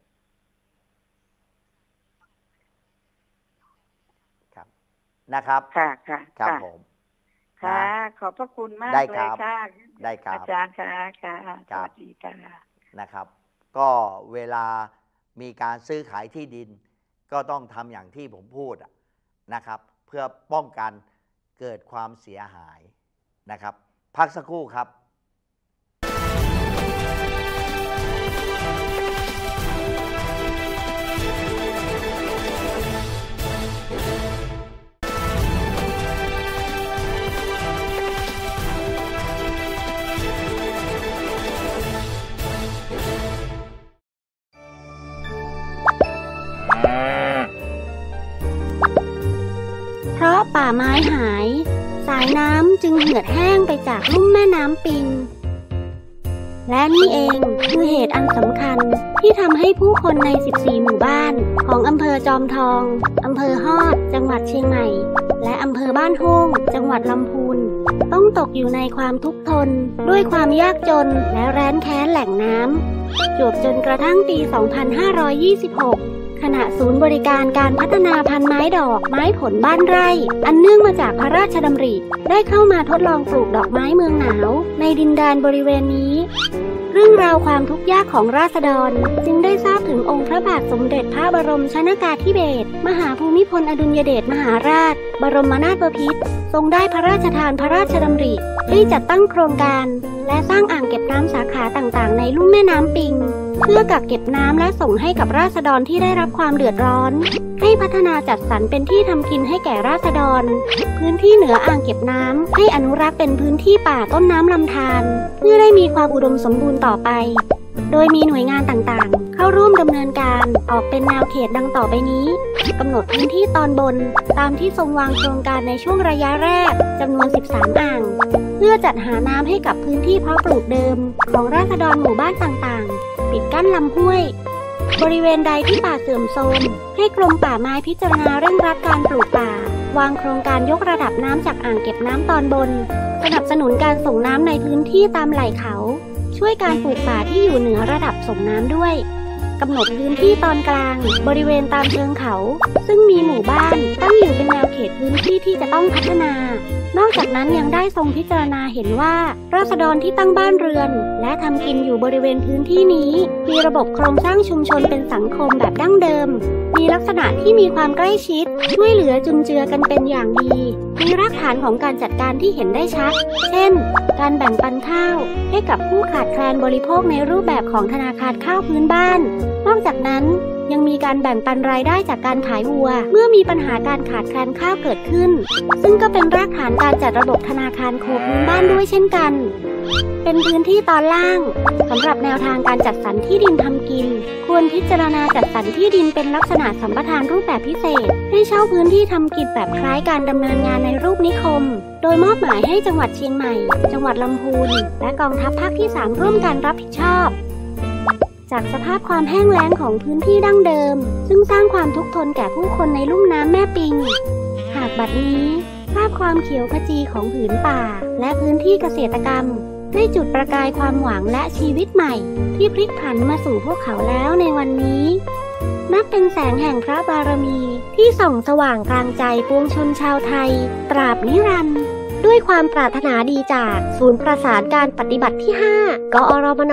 ครับนะครับค่ะค่ะครับผมค่ะขอบพระคุณมากเลยค่ะได้ครับอาจารย์ค่ะค่ะสวัสดีค่ะนะครับก็เวลามีการซื้อขายที่ดินก็ต้องทำอย่างที่ผมพูดนะครับเพื่อป้องกันเกิดความเสียหายนะครับพักสักครู่ครับเพราะป่าไม้หายสายน้ำจึงเหือดแห้งไปจากลุ่มแม่น้ำปิงและนี่เองคือเหตุอันสำคัญที่ทำให้ผู้คนในสิบสี่หมู่บ้านของอำเภอจอมทองอำเภอฮอดจังหวัดเชียงใหม่และอำเภอบ้านโฮงจังหวัดลำพูนต้องตกอยู่ในความทุกข์ทนด้วยความยากจนและแร้นแค้นแหล่งน้ำจวบจนกระทั่งปี สองพันห้าร้อยยี่สิบหก ขณะศูนย์บริการการพัฒนาพันธุ์ไม้ดอกไม้ผลบ้านไร่อันเนื่องมาจากพระราชดำริได้เข้ามาทดลองปลูกดอกไม้เมืองหนาวในดินแดนบริเวณนี้เรื่องราวความทุกข์ยากของราษฎรจึงได้ทราบถึงองค์พระบาทสมเด็จพระบรมชนกาธิเบศรมหาภูมิพลอดุลยเดชมหาราชบรมนาถบพิตรทรงได้พระราชทานพระราชดำริให้จัดตั้งโครงการและสร้างอ่างเก็บน้ำสาขาต่างๆในลุ่มแม่น้ำปิงเพื่อกักเก็บน้ำและส่งให้กับราษฎรที่ได้รับความเดือดร้อนให้พัฒนาจัดสรรเป็นที่ทำกินให้แก่ราษฎรพื้นที่เหนืออ่างเก็บน้ำให้อนุรักษ์เป็นพื้นที่ป่าต้นน้ำลำธารเพื่อได้มีความอุดมสมบูรณ์ต่อไปโดยมีหน่วยงานต่างๆเข้าร่วมดำเนินการออกเป็นแนวเขตดังต่อไปนี้กำหนดพื้นที่ตอนบนตามที่ทรงวางโครงการในช่วงระยะแรกจำนวนสิบสามอ่างเพื่อจัดหาน้ำให้กับพื้นที่เพาะปลูกเดิมของราษฎรหมู่บ้านต่างๆปิดกั้นลำห้วยบริเวณใดที่ป่าเสื่อมโทรมให้กรมป่าไม้พิจารณาเร่งรัดการปลูกป่าวางโครงการยกระดับน้ำจากอ่างเก็บน้ำตอนบนสนับสนุนการส่งน้ำในพื้นที่ตามไหล่เขาช่วยการปลูกป่าที่อยู่เหนือระดับส่งน้ำด้วยกำหนดพื้นที่ตอนกลางบริเวณตามเชิงเขาซึ่งมีหมู่บ้านตั้งอยู่เป็นแนวเขตพื้นที่ที่จะต้องพัฒนานอกจากนั้นยังได้ทรงพิจารณาเห็นว่าราษฎรที่ตั้งบ้านเรือนและทำกินอยู่บริเวณพื้นที่นี้มีระบบโครงสร้างชุมชนเป็นสังคมแบบดั้งเดิมมีลักษณะที่มีความใกล้ชิดช่วยเหลือจุนเจือกันเป็นอย่างดีมีรากฐานของการจัดการที่เห็นได้ชัดเช่นการแบ่งปันข้าวให้กับผู้ขาดแคลนบริโภคในรูปแบบของธนาคารข้าวพื้นบ้านนอกจากนั้นยังมีการแบ่งปันรายได้จากการขายวัวเมื่อมีปัญหาการขาดแคลนข้าวเกิดขึ้นซึ่งก็เป็นรากฐานการจัดระบบธนาคารโคพื้นบ้านด้วยเช่นกันเป็นพื้นที่ตอนล่างสำหรับแนวทางการจัดสรรที่ดินทำกินควรพิจารณาจัดสรรที่ดินเป็นลักษณะสัมปทานรูปแบบพิเศษให้เช่าพื้นที่ทำกินแบบคล้ายการดำเนินงานในรูปนิคมโดยมอบหมายให้จังหวัดเชียงใหม่จังหวัดลำพูนและกองทัพภาคที่สามร่วมกันรับผิดชอบจากสภาพความแห้งแล้งของพื้นที่ดั้งเดิมซึ่งสร้างความทุกข์ทนแก่ผู้คนในลุ่มน้ำแม่ปิงหากบัดนี้ภาพความเขียวขจีของผืนป่าและพื้นที่เกษตรกรรมได้จุดประกายความหวังและชีวิตใหม่ที่พลิกผันมาสู่พวกเขาแล้วในวันนี้นับเป็นแสงแห่งพระบารมีที่ส่องสว่างกลางใจปวงชนชาวไทยตราบนิรันดร์ด้วยความปรารถนาดีจากศูนย์ประสานการปฏิบัติที่ห้ากอรมน.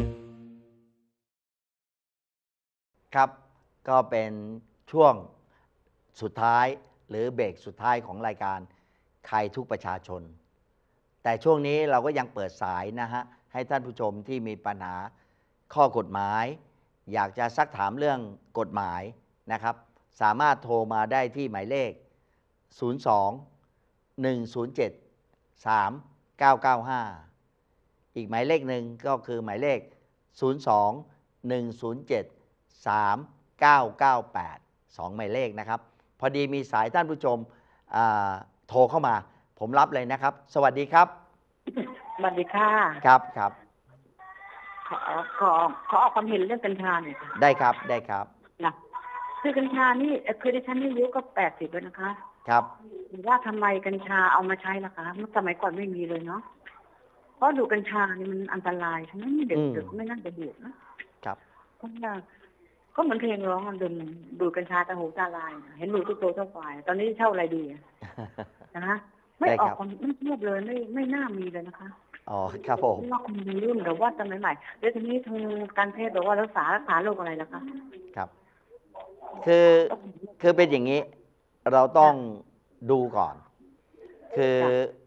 ครับก็เป็นช่วงสุดท้ายหรือเบรกสุดท้ายของรายการใครทุกประชาชนแต่ช่วงนี้เราก็ยังเปิดสายนะฮะให้ท่านผู้ชมที่มีปัญหาข้อกฎหมายอยากจะซักถามเรื่องกฎหมายนะครับสามารถโทรมาได้ที่หมายเลขศูนย์ สอง หนึ่ง ศูนย์ เจ็ด สาม เก้า เก้า ห้าอีกหมายเลขหนึ่งก็คือหมายเลขศูนย์ สอง หนึ่ง ศูนย์ เจ็ด สาม เก้า เก้า แปด สองหมายเลขนะครับพอดีมีสายท่านผู้ชมโทรเข้ามาผมรับเลยนะครับสวัสดีครับสวัสดีค่ะครับครับขอขอขอออกความเห็นเรื่องกัญชาหน่อยค่ะได้ครับได้ครับนะคือกัญชานี่คือดิฉันอายุก็แปดสิบแล้วนะคะครับว่าทำไมกัญชาเอามาใช้ล่ะคะเมื่อสมัยก่อนไม่มีเลยเนาะเพราะดูกัญชานี่มันอันตรายใช่ไหมเด็กเด็กไม่น่าจะดูดนะครับก็ก็เหมือนเพลงร้องอันดึงดูกัญชาตาหูตาลายเห็นดูทุกตัวเท่าฝ่ายตอนนี้เช่าอะไรดีนะไม่ออกความไม่เทียบเลยไม่ไม่น่ามีเลยนะคะอ๋อครับผมว่าคุณมีรุ่นหรือว่าสมัยใหม่แล้วทีนี้ทางการแพทย์บอกว่ารักษารักษาโรคอะไรล่ะคะครับคือคือเป็นอย่างนี้เราต้องดูก่อนคือ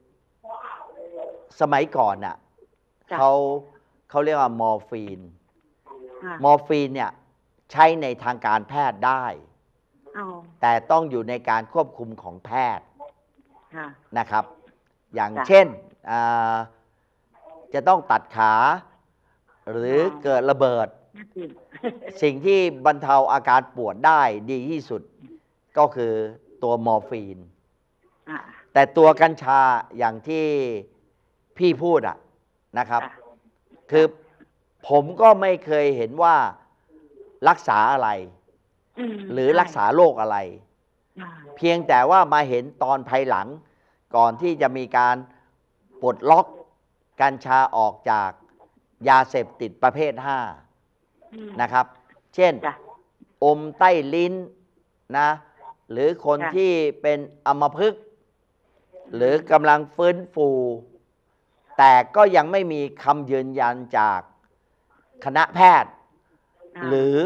สมัยก่อนน่ะเขาเขาเรียกว่ามอร์ฟีนมอร์ฟีนเนี่ยใช้ในทางการแพทย์ได้แต่ต้องอยู่ในการควบคุมของแพทย์นะครับอย่างเช่นจะต้องตัดขาหรือเกิดระเบิดสิ่งที่บรรเทาอาการปวดได้ดีที่สุดก็คือตัวมอร์ฟีนแต่ตัวกัญชาอย่างที่พี่พูดอะนะครับคือผมก็ไม่เคยเห็นว่ารักษาอะไรหรือรักษาโรคอะไรเพียงแต่ว่ามาเห็นตอนภายหลังก่อนที่จะมีการปลดล็อกกัญชาออกจากยาเสพติดประเภทห้านะครับเช่นอมใต้ลิ้นนะหรือคนที่เป็นอัมพฤกษ์หรือกำลังฟื้นฟูแต่ก็ยังไม่มีคำยืนยันจากคณะแพทย์หรือ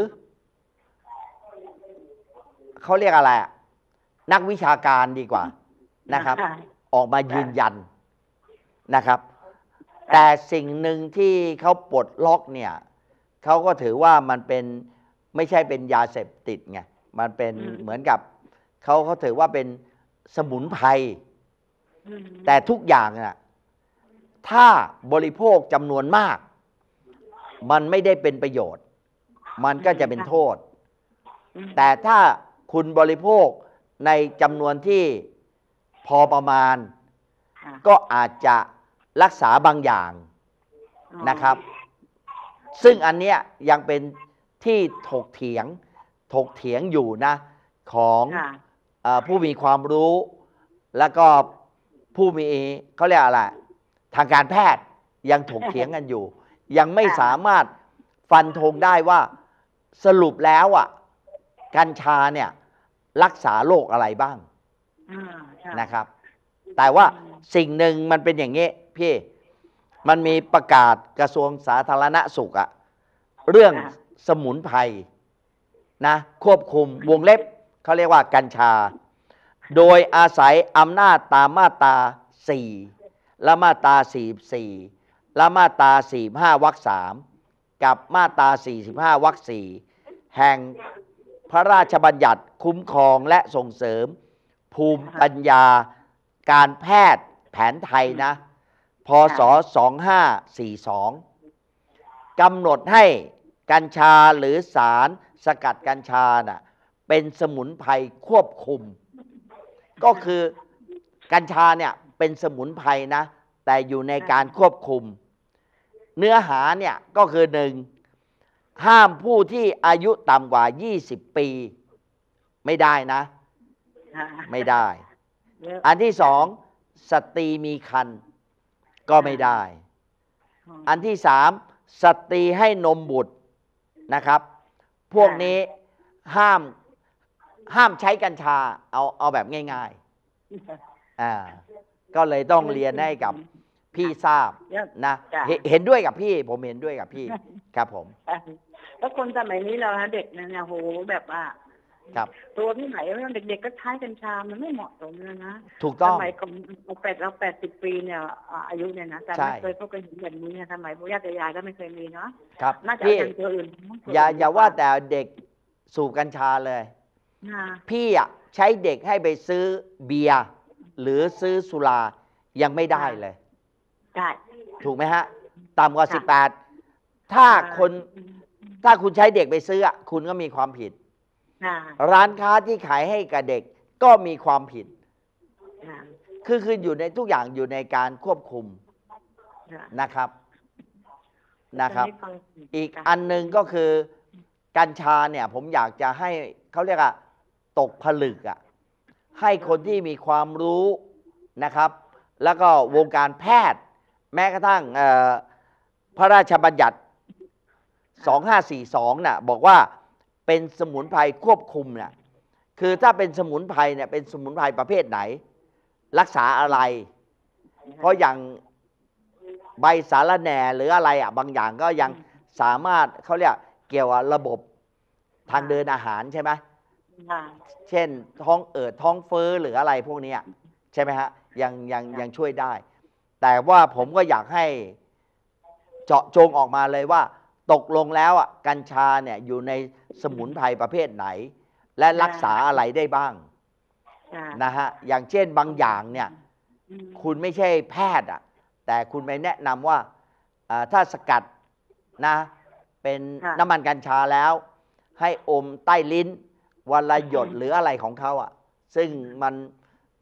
เขาเรียกอะไรนักวิชาการดีกว่านะครับออกมายืนยันนะครับแต่สิ่งหนึ่งที่เขาปลดล็อกเนี่ยเขาก็ถือว่ามันเป็นไม่ใช่เป็นยาเสพติดไงมันเป็นเหมือนกับเขาเขาถือว่าเป็นสมุนไพรแต่ทุกอย่างน่ะถ้าบริโภคจำนวนมากมันไม่ได้เป็นประโยชน์มันก็จะเป็นโทษแต่ถ้าคุณบริโภคในจำนวนที่พอประมาณก็อาจจะรักษาบางอย่างนะครับซึ่งอันเนี้ยยังเป็นที่ถกเถียงถกเถียงอยู่นะของเอ่อผู้มีความรู้แล้วก็ผู้มีเขาเรียกอะไรทางการแพทย์ยังถกเถียงกันอยู่ยังไม่สามารถฟันธงได้ว่าสรุปแล้วอ่ะกัญชาเนี่ยรักษาโรคอะไรบ้างนะครับแต่ว่าสิ่งหนึ่งมันเป็นอย่างนี้พี่มันมีประกาศกระทรวงสาธารณสุขอะเรื่องสมุนไพรนะควบคุมวงเล็บเขาเรียกว่ากัญชาโดยอาศัยอำนาจตามมาตราสี่และมาตราสี่สิบสี่และมาตราสี่สิบห้าวรรคสามกับมาตราสี่สิบห้าวรรคสี่แห่งพระราชบัญญัติคุ้มครองและส่งเสริมภูมิปัญญาการแพทย์แผนไทยนะพ.ศ. สองห้าสี่สองกำหนดให้กัญชาหรือสารสกัดกัญชาน่ะเป็นสมุนไพรควบคุมก็คือกัญชาเนี่ยเป็นสมุนไพรนะแต่อยู่ในการควบคุมเนื้อหาเนี่ยก็คือหนึ่งห้ามผู้ที่อายุต่ำกว่ายี่สิบปีไม่ได้นะไม่ได้อันที่สองสตรีมีครรภ์ก็ไม่ได้อันที่สามสตรีให้นมบุตรนะครับพวกนี้ห้ามห้ามใช้กัญชาเอาเอาแบบง่ายๆอ่าก็เลยต้องเรียนให้กับพี่ทราบนะเห็นด้วยกับพี่ผมเห็นด้วยกับพี่ครับผมแล้วคนสมัยนี้เราเด็กเนี่ยโหแบบว่าครับตัวที่ไหนเด็กๆก็ใช้กัญชามันไม่เหมาะสมเลยนะถูกต้องสมัยก่อนเราแปดเราแปดสิบปีเนี่ยอายุเนี่ยนะแต่ไม่เคยพบกันแบบนี้สมัยปู่ย่าตายายก็ไม่เคยมีเนาะครับน่าจะเป็นตัวอื่นอย่าอย่าว่าแต่เด็กสูบกัญชาเลยพี่อ่ะใช้เด็กให้ไปซื้อเบียร์หรือซื้อสุรายังไม่ได้เลยได้ถูกไหมฮะต่ำกว่าสิบแปดถ้าคนถ้าคุณใช้เด็กไปซื้ออ่ะคุณก็มีความผิดร้านค้าที่ขายให้กับเด็กก็มีความผิดคือคืออยู่ในทุกอย่างอยู่ในการควบคุมนะครับนะครับอีกอันหนึ่งก็คือกัญชาเนี่ยผมอยากจะให้เขาเรียกว่าตกผลึกอ่ะให้คนที่มีความรู้นะครับแล้วก็วงการแพทย์แม้กระทั่งพระราชบัญญัติสองห้าสี่สองน่ะบอกว่าเป็นสมุนไพรควบคุมน่ะคือถ้าเป็นสมุนไพรเนี่ยเป็นสมุนไพรประเภทไหนรักษาอะไรเพราะอย่างใบสาระแหน่หรืออะไรอ่ะบางอย่างก็ยังสามารถเขาเรียกเกี่ยวกับระบบทางเดินอาหารใช่ไหมเช่นท้องเอิดท้องเฟ้อหรืออะไรพวกนี้ใช่ไหมฮะยังยังยังช่วยได้แต่ว่าผมก็อยากให้เจาะจงออกมาเลยว่าตกลงแล้วอ่ะกัญชาเนี่ยอยู่ในสมุนไพรประเภทไหนและรักษาอะไรได้บ้างนะฮะอย่างเช่นบางอย่างเนี่ยคุณไม่ใช่แพทย์อ่ะแต่คุณไปแนะนำว่าถ้าสกัดนะเป็นน้ำมันกัญชาแล้วให้อมใต้ลิ้นวันละหยดหรืออะไรของเขาอ่ะซึ่งมัน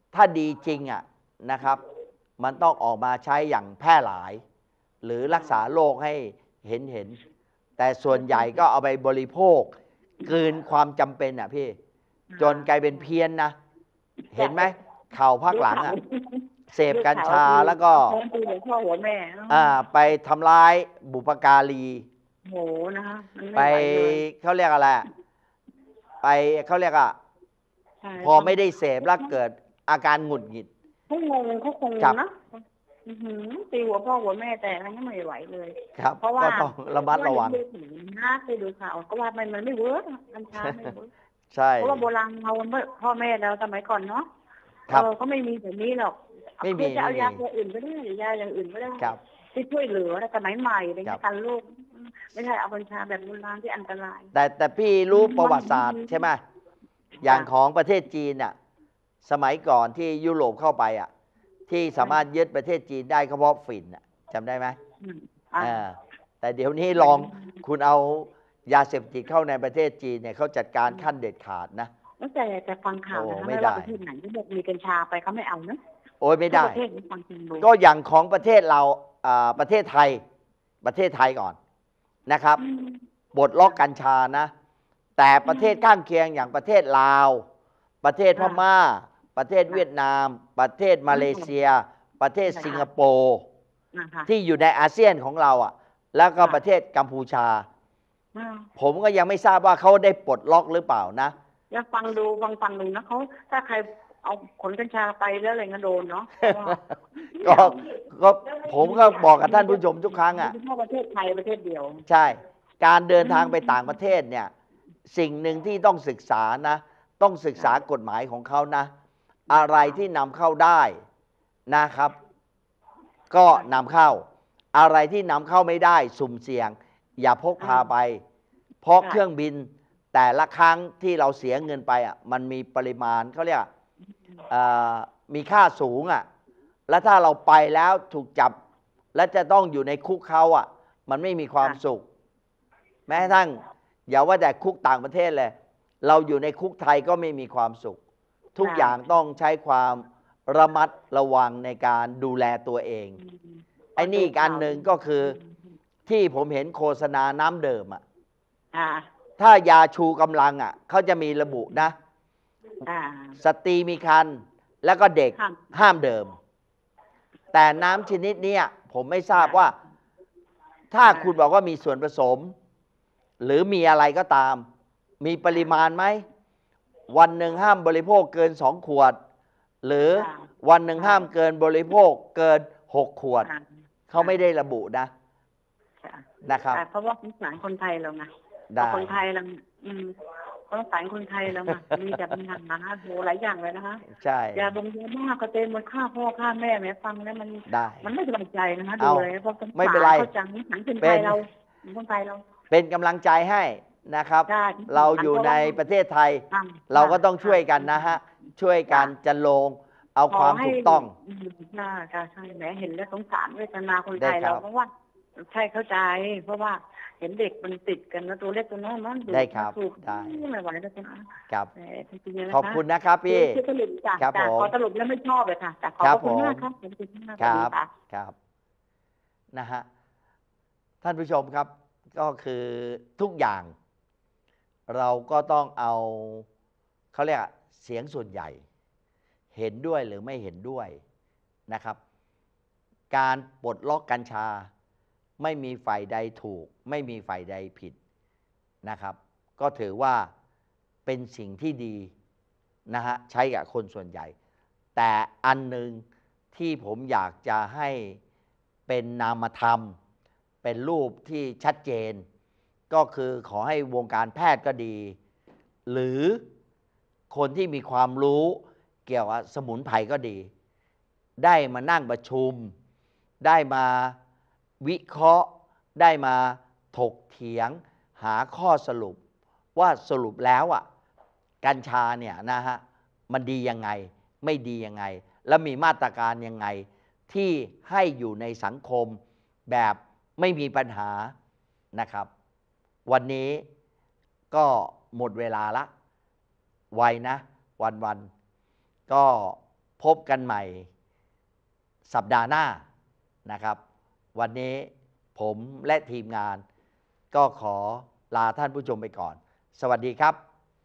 ถ้าดีจริงอ่ะนะครับมันต้องออกมาใช้อย่างแพร่หลาย หรือรักษาโรคให้เห็นเห็นแต่ส่วนใหญ่ก็เอาไปบริโภคเกินความจำเป็นอ่ะพี่จนกลายเป็นเพี้ยนนะเห็นไหมข่าวภาคหลังอ่ะเสพกัญชาแล้วก็อ่าไปทำร้ายบุพการีโหนะคะไปเขาเรียกอะไรไปเขาเรียกอ่ะพอไม่ได้เสพแล้วเกิดอาการหงุดหงิดเขางงเขาคงนะตีหัวพ่อหัวแม่แต่อะไรก็ไม่ไหวเลยครับเพราะว่าต้องระมัดระวังนะเคยดูข่าวก็ว่ามันมันไม่เวิร์กกัญชาไม่เวิร์กใช่เพราะว่าโบราณเราพ่อแม่เราสมัยก่อนเนาะเออก็ไม่มีแบบนี้หรอกไม่มีจะเอายาตัวอื่นก็ได้ยาอย่างอื่นก็ได้ที่ช่วยเหลือสมัยใหม่ในการโรคไม่ใช่เอากัญชาแบบโบราณที่อันตรายแต่แต่พี่รู้ประวัติศาสตร์ใช่ไหมอย่างของประเทศจีนน่ะสมัยก่อนที่ยุโรปเข้าไปอ่ะที่สามารถยึดประเทศจีนได้ก็เพราะฝิ่นอ่ะจำได้ไหมอ่าแต่เดี๋ยวนี้ลองคุณเอายาเสพติดเข้าในประเทศจีนเนี่ยเขาจัดการขั้นเด็ดขาดนะแต่แต่ฟังข่าวนะไม่ว่าประเทศไหนที่บอกมีกัญชาไปเขาไม่เอานะโอ้ยไม่ได้ก็อย่างของประเทศเราประเทศไทยประเทศไทยก่อนนะครับบทล็อกกัญชานะแต่ประเทศข้างเคียงอย่างประเทศลาวประเทศพม่าประเทศเวียดนามประเทศมาเลเซียประเทศสิงคโปร์ที่อยู่ในอาเซียนของเราอ่ะแล้วก็ประเทศกัมพูชาผมก็ยังไม่ทราบว่าเขาได้ปลดล็อกหรือเปล่านะยังฟังดูฟังฟังดูนะเขาถ้าใครเอาขนกัญชาไปแล้วอะไรก็โดนเนาะก็ก็ผมก็บอกกับท่านผู้ชมทุกครั้งอ่ะเฉพาะประเทศไทยประเทศเดียวใช่การเดินทางไปต่างประเทศเนี่ยสิ่งหนึ่งที่ต้องศึกษานะต้องศึกษากฎหมายของเขานะอะไรที่นำเข้าได้นะครับก็นำเข้าอะไรที่นำเข้าไม่ได้สุ่มเสี่ยงอย่าพกพาไปเพราะเครื่องบินแต่ละครั้งที่เราเสียเงินไปอ่ะมันมีปริมาณเขาเรียกมีค่าสูงอ่ะแล้วถ้าเราไปแล้วถูกจับและจะต้องอยู่ในคุกเขาอ่ะมันไม่มีความสุขแม้กระทั่งอย่าว่าแต่คุกต่างประเทศเลยเราอยู่ในคุกไทยก็ไม่มีความสุขทุกอย่างต้องใช้ความระมัดระวังในการดูแลตัวเองไอ้นี่อีกอันหนึ่งก็คือที่ผมเห็นโฆษณาน้ำดื่มอ่ะถ้ายาชูกำลังอ่ะเขาจะมีระบุนะสตรีมีครรภ์แล้วก็เด็กห้ามดื่มแต่น้ำชนิดนี้ผมไม่ทราบว่าถ้าคุณบอกว่ามีส่วนผสมหรือมีอะไรก็ตามมีปริมาณไหมวันหนึ่งห้ามบริโภคเกินสองขวดหรือวันหนึ่งห้ามเกินบริโภคเกินหกขวดเขาไม่ได้ระบุนะนะครับเพราะว่าสงสารคนไทยเราไงคนไทยเราอืมสงสารคนไทยเราไงมีแต่ปัญหานะโหหลายอย่างเลยนะคะใช่ยาบงยาบ้ากระเตนมันฆ่าพ่อฆ่าแม่แม่ฟังแล้วมันมันไม่สบายใจนะคะดูเลยเพราะไม่เป็นไรเขาจังหนังคนไทยเราคนไทยเราเป็นกำลังใจให้นะครับเราอยู่ในประเทศไทยเราก็ต้องช่วยกันนะฮะช่วยกันจันโลงเอาความถูกต้องน่าจะใช่แหมเห็นแล้วสงสารเวทนาคนไทยเราเพราะว่าใช่เข้าใจเพราะว่าเห็นเด็กมันติดกันนะตัวเล็กตัวน้อยมันได้ครับได้ไม่ไหวแล้วนะครับขอบคุณนะครับพี่ครับผมขอสรุปแล้วไม่ชอบเลยค่ะแต่ขอบคุณมากครับขอบคุณมากครับครับนะฮะท่านผู้ชมครับก็คือทุกอย่างเราก็ต้องเอาเขาเรียกเสียงส่วนใหญ่เห็นด้วยหรือไม่เห็นด้วยนะครับการปลดล็อกกัญชาไม่มีฝ่ายใดถูกไม่มีฝ่ายใดผิดนะครับก็ถือว่าเป็นสิ่งที่ดีนะฮะใช้กับคนส่วนใหญ่แต่อันหนึ่งที่ผมอยากจะให้เป็นนามธรรมเป็นรูปที่ชัดเจนก็คือขอให้วงการแพทย์ก็ดีหรือคนที่มีความรู้เกี่ยวกับสมุนไพรก็ดีได้มานั่งประชุมได้มาวิเคราะห์ได้มาถกเถียงหาข้อสรุปว่าสรุปแล้วอ่ะกัญชาเนี่ยนะฮะมันดียังไงไม่ดียังไงและมีมาตรการยังไงที่ให้อยู่ในสังคมแบบไม่มีปัญหานะครับวันนี้ก็หมดเวลาละไวนะวันวันก็พบกันใหม่สัปดาห์หน้านะครับวันนี้ผมและทีมงานก็ขอลาท่านผู้ชมไปก่อนสวัสดีครับ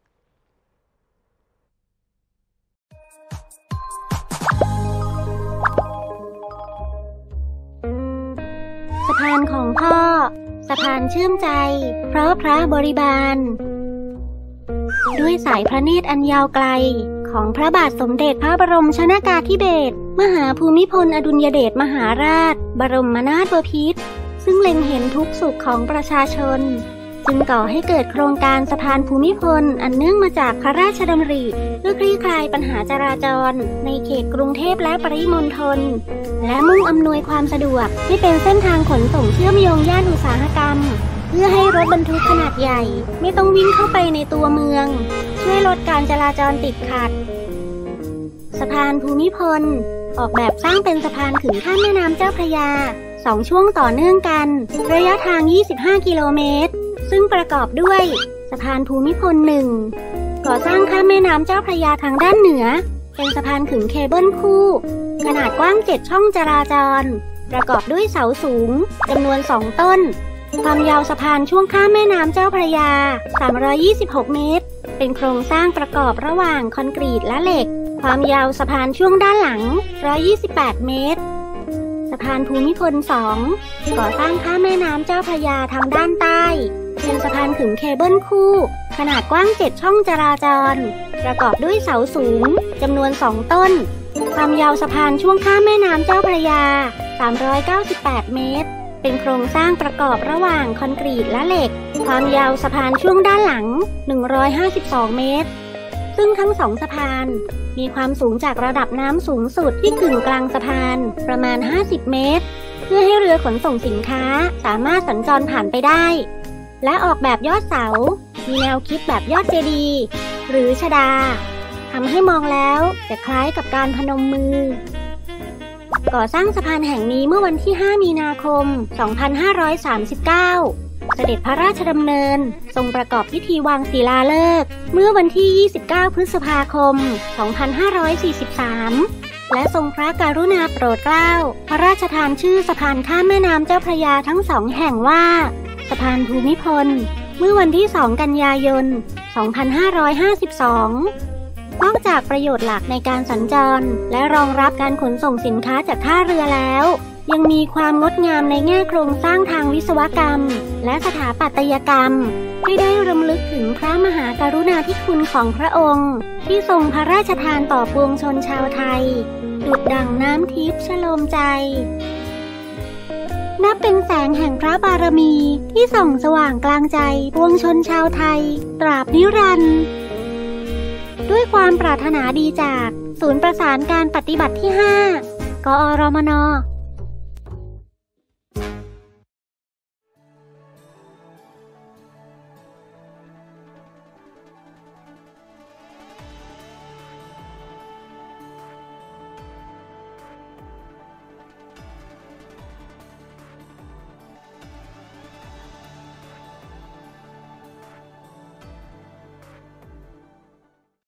สะพานของพ่อสะพานเชื่อมใจเพราะพระบริบาลด้วยสายพระเนตรอันยาวไกลของพระบาทสมเด็จพระบรมชนกาธิเบศรมหาภูมิพลอดุลยเดชมหาราชบรมนาถบพิตรซึ่งเล็งเห็นทุกสุขของประชาชนจึงก่อให้เกิดโครงการสะพานภูมิพลอันเนื่องมาจากพระราชดำริเพื่อคลี่คลายปัญหาจราจรในเขตกรุงเทพและปริมณฑลและมุ่งอำนวยความสะดวกให้เป็นเส้นทางขนส่งเชื่อมโยงย่านอุตสาหกรรมเพื่อให้รถบรรทุกขนาดใหญ่ไม่ต้องวิ่งเข้าไปในตัวเมืองช่วยลดการจราจรติดขัดสะพานภูมิพลออกแบบสร้างเป็นสะพานขึงข้ามแม่น้ำเจ้าพระยาสองช่วงต่อเนื่องกันระยะทางยี่สิบห้ากิโลเมตรซึ่งประกอบด้วยสะพานภูมิพลหนึ่งก่อสร้างข้ามแม่น้ำเจ้าพระยาทางด้านเหนือเป็นสะพานขึงเคเบิลคู่ขนาดกว้างเจ็ดช่องจราจรประกอบด้วยเสาสูงจำนวนสองต้นความยาวสะพานช่วงข้ามแม่น้ำเจ้าพระยาสามร้อยยี่สิบหกเมตรเป็นโครงสร้างประกอบระหว่างคอนกรีตและเหล็กความยาวสะพานช่วงด้านหลังหนึ่งร้อยยี่สิบแปดเมตรสะพานภูมิพลสองก่อสร้างข้ามแม่น้ำเจ้าพระยาทางด้านใต้เป็นสะพานขึงเคเบิลคู่ขนาดกว้างเจ็ดช่องจราจรประกอบด้วยเสาสูงจำนวนสองต้นความยาวสะพานช่วงข้ามแม่น้ำเจ้าพระยาสามร้อยเก้าสิบแปดเมตรเป็นโครงสร้างประกอบระหว่างคอนกรีตและเหล็กความยาวสะพานช่วงด้านหลังหนึ่งร้อยห้าสิบสองเมตรซึ่งทั้งสองสะพานมีความสูงจากระดับน้ำสูงสุดที่กึ่งกลางสะพานประมาณห้าสิบเมตรเพื่อให้เรือขนส่งสินค้าสามารถสัญจรผ่านไปได้และออกแบบยอดเสามีแนวคิดแบบยอดเจดีย์หรือชฎาทำให้มองแล้วจะคล้ายกับการพนมมือก่อสร้างสะพานแห่งนี้เมื่อวันที่ห้ามีนาคมสองพันห้าร้อยสามสิบเก้าเสด็จพระราชดำเนินทรงประกอบพิธีวางศิลาฤกษ์เมื่อวันที่ยี่สิบเก้าพฤษภาคมสองพันห้าร้อยสี่สิบสามและทรงพระกรุณาโปรดเกล้าพระราชทานชื่อสะพานข้ามแม่น้ำเจ้าพระยาทั้งสองแห่งว่าสะพานภูมิพลเมื่อวันที่สองกันยายนสองพันห้าร้อยห้าสิบสองนอกจากประโยชน์หลักในการสัญจรและรองรับการขนส่งสินค้าจากท่าเรือแล้วยังมีความงดงามในแง่โครงสร้างทางวิศวกรรมและสถาปัตยกรรมให้ได้รำลึกถึงพระมหากรุณาธิคุณของพระองค์ที่ทรงพระราชทานต่อปวงชนชาวไทยดุจดั่งน้ำทิพย์ชโลมใจนับเป็นแสงแห่งพระบารมีที่ส่องสว่างกลางใจปวงชนชาวไทยตราบนิรันดร์ด้วยความปรารถนาดีจากศูนย์ประสานการปฏิบัติที่ห้ากอรมน